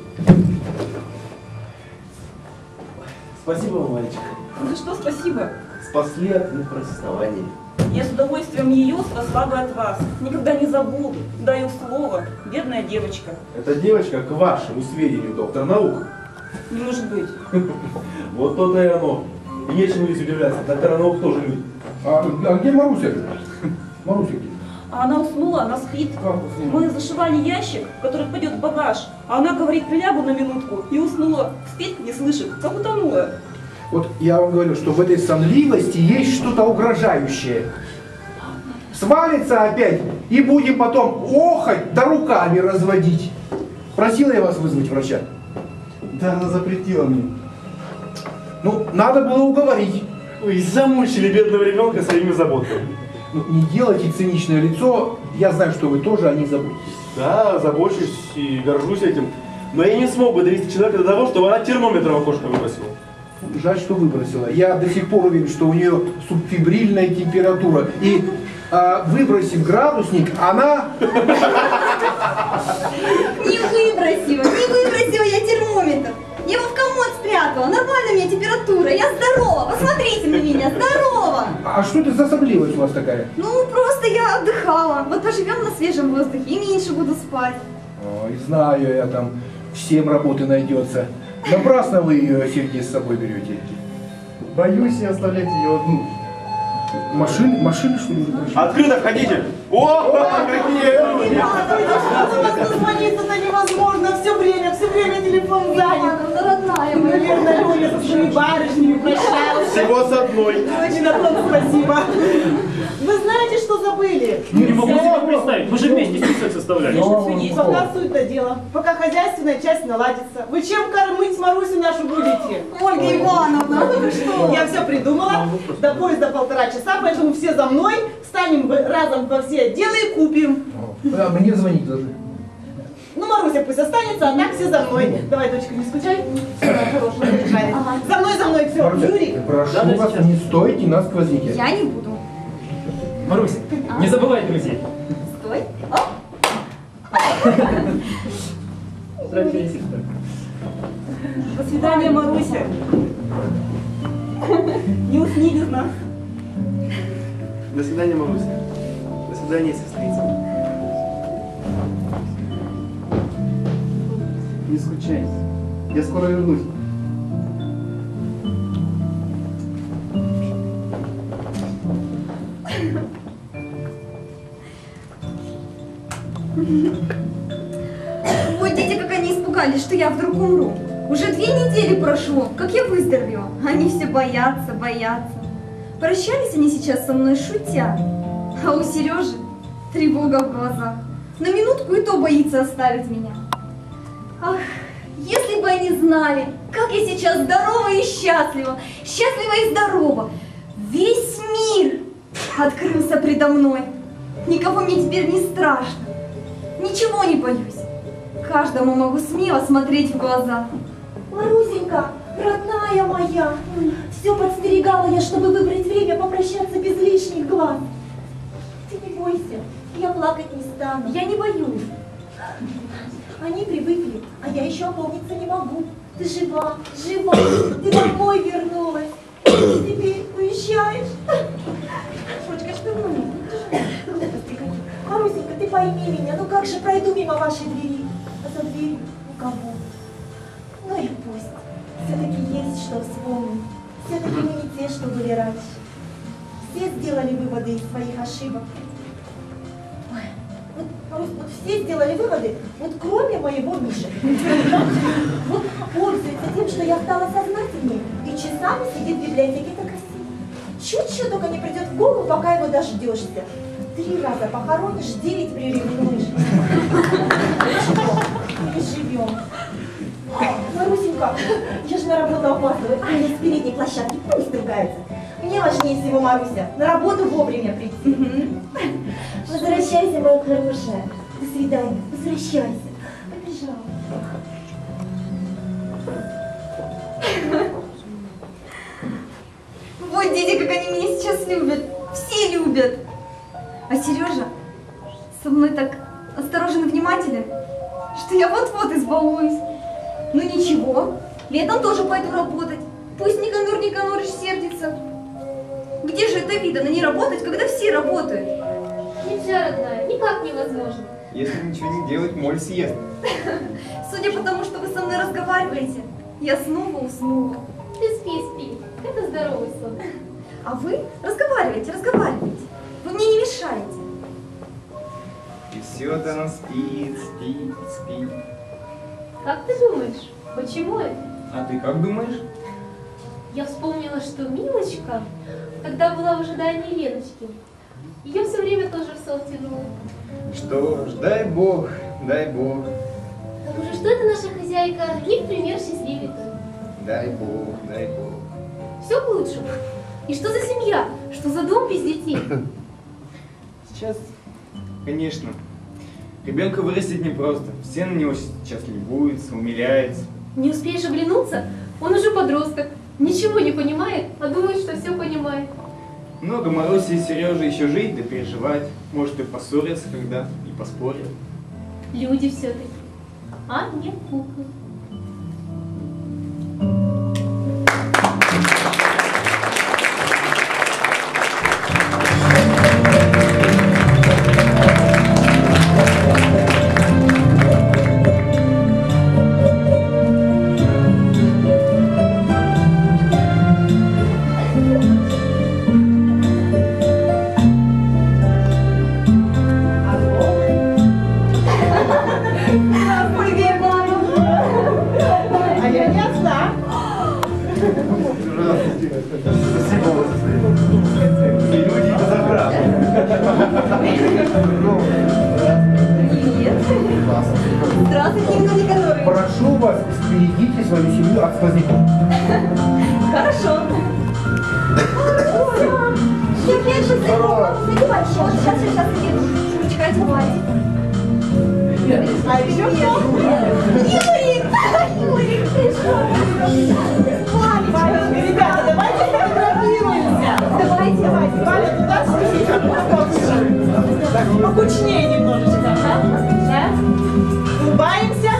Спасибо вам, мальчик. За что спасибо? Спасли от непростования. Я с удовольствием ее спасла бы от вас. Никогда не забуду. Даю слово. Бедная девочка. Эта девочка, к вашему сведению, доктор наук. Не может быть. Вот то-то и оно. И нечему здесь удивляться, доктора наук тоже люди. А, а где Маруся? Маруся где? А она уснула, она спит. Мы зашивали ящик, в который пойдет багаж. А она говорит, прилягу на минутку. И уснула. Спит, не слышит, как утонула. Вот я вам говорю, что в этой сонливости есть что-то угрожающее. Свалится опять, и будем потом охать, да руками разводить. Просила я вас вызвать врача? Да, она запретила мне. Ну, надо было уговорить. Вы замучили бедного ребенка своими заботами. Ну, не делайте циничное лицо, я знаю, что вы тоже о ней заботитесь. Да, забочусь и горжусь этим. Но я не смог бы довести человека до того, чтобы она термометр в окошко выбросила. Жаль, что выбросила. Я до сих пор уверен, что у нее субфибрильная температура. И а, выбросив градусник, она... Не выбросила, не выбросила я термометр. Я его в комод спрятала. Нормальная у меня температура. Я здорова. Посмотрите на меня. Здорова. А что это за особливость у вас такая? Ну, просто я отдыхала. Вот поживем на свежем воздухе и меньше буду спать. Ой, знаю я там, всем работы найдется. Напрасно вы ее, Сергей, с собой берете. Боюсь я оставлять ее одну. Машины, машины что ли уже пришли? Открыто входите! О, какие! Дозвониться-то невозможно, все время, все время телефон занят. Ну, родная моя. Наверное, Лёля со своими барышнями прощалась. Всего с одной. Очень на том спасибо. Вы знаете, что забыли? Не могу себе представить. Мы же вместе список составляли. Пока суть-то дело. Пока хозяйственная часть наладится. Вы чем кормить Марусю нашу будете? Ольга Ивановна, ну вы что? Я все придумала. До поезда полтора часа, поэтому все за мной. Встанем разом во все отделы и купим. А, мне звонить должны. Ну, Маруся пусть останется, а так все за мной. Давай, дочка, не скучай. Все, хорошая, заряжай. За мной, за мной, все. Маруся, Юрий. прошу Да, да, вас, сейчас. не стойте на сквозняке. Я не буду. Маруся, не забывай друзей. Стой. Братья и сестры. До свидания, Маруся. Не усни без нас. До свидания, Маруся. До свидания, сестрица. Не скучай. Я скоро вернусь. Вот дети, как они испугались, что я вдруг умру. Уже две недели прошло, как я выздоровела. Они все боятся, боятся. Прощались они сейчас со мной, шутя. А у Сережи тревога в глазах. На минутку и то боится оставить меня. Ах, если бы они знали, как я сейчас здорова и счастлива, счастлива и здорова. Весь мир открылся предо мной. Никого мне теперь не страшно. Ничего не боюсь. Каждому могу смело смотреть в глаза. Марусенька, родная моя, все подстерегала я, чтобы выбрать время попрощаться без лишних глаз. Ты не бойся, я плакать не стану. Я не боюсь. Они привыкли, а я еще опомниться не могу. Ты жива, жива, ты домой вернулась. Ты теперь уезжаешь. Шурочка, что ну? Марусенька, ты пойми меня, ну как же пройду мимо вашей двери, а за дверью никого. Ну и пусть. Все-таки есть что вспомнить. Все-таки мы не те, что были раньше. Все сделали выводы из своих ошибок. Ой, вот, Марусь, вот все сделали выводы, вот кроме моего Миши. Вот пользуется тем, что я стала сознательнее и часами сидит в библиотеке так красиво. Чуть-чуть только не придет в голову, пока его дождешься. Три раза похоронишь, девять приревнуешь. Переживем. Марусенька, я же на работу опаздываю, а я с передней площадки, пусть ругается. Мне важнее всего, Маруся, на работу вовремя прийти. Возвращайся, моя хорошая. До свидания, возвращайся. Побежала. Вот дети, как они меня сейчас любят. Все любят. А Сережа со мной так осторожен и внимателен, что я вот-вот избалуюсь. Ну ничего, летом тоже пойду работать. Пусть Никанор Никанорович сердится. Где же это видно, не работать, когда все работают? Нельзя, родная, никак невозможно. Если ничего не делать, моль съест. Судя по тому, что вы со мной разговариваете, я снова уснула. Ты спи, спи. Это здоровый сон. А вы разговаривайте, разговаривайте. Вы мне не мешаете. И все-то она спит, спит, спит. Как ты думаешь, почему это? А ты как думаешь? Я вспомнила, что Милочка, когда была в ожидании Леночки, ее все время тоже в сон тянуло. Что ж, дай бог, дай бог. Так уже что это наша хозяйка не в пример счастливее той. Дай бог, дай бог. Все к лучшему. И что за семья? Что за дом без детей? Сейчас, конечно, ребенка вырастить непросто. Все на него сейчас любуются, умиляются. Не успеешь оглянуться, он уже подросток. Ничего не понимает, а думает, что все понимает. Много Маруси и Сережи еще жить да переживать. Может и поссорятся когда, и поспорят. Люди все-таки, а не куклы. Прошу вас, берегите свою семью от сквозняков. Хорошо. Я прячу здорово. Надевай щас, сейчас, сейчас еду. Шурочка, одевай. А еще кто? Юрик! Юрик, пришел. Валя, ребята, давайте фотографируемся. Давайте, давайте. Валя, туда сидите. Покучнее немножечко. Да? Улыбаемся.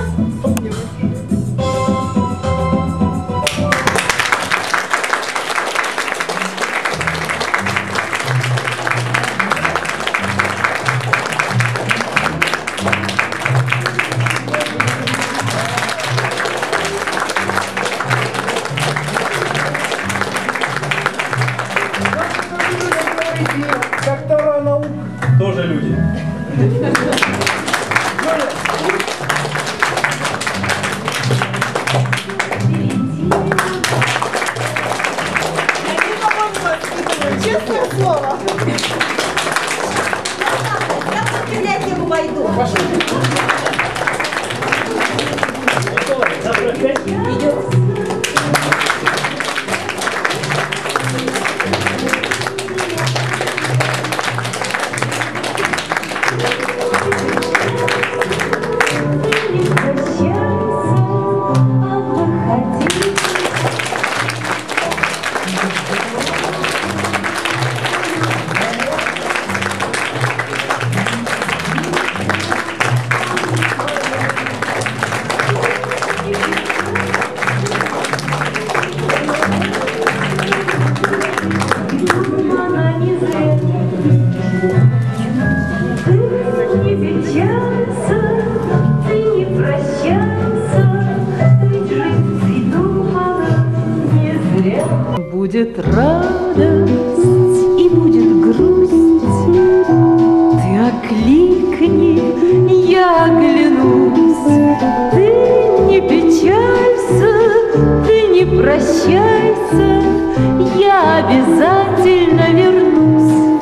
Будет радость и будет грусть, ты окликни, я оглянусь. Ты не печалься, ты не прощайся, я обязательно вернусь.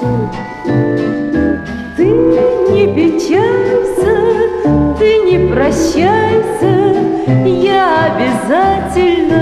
Ты не печалься, ты не прощайся, я обязательно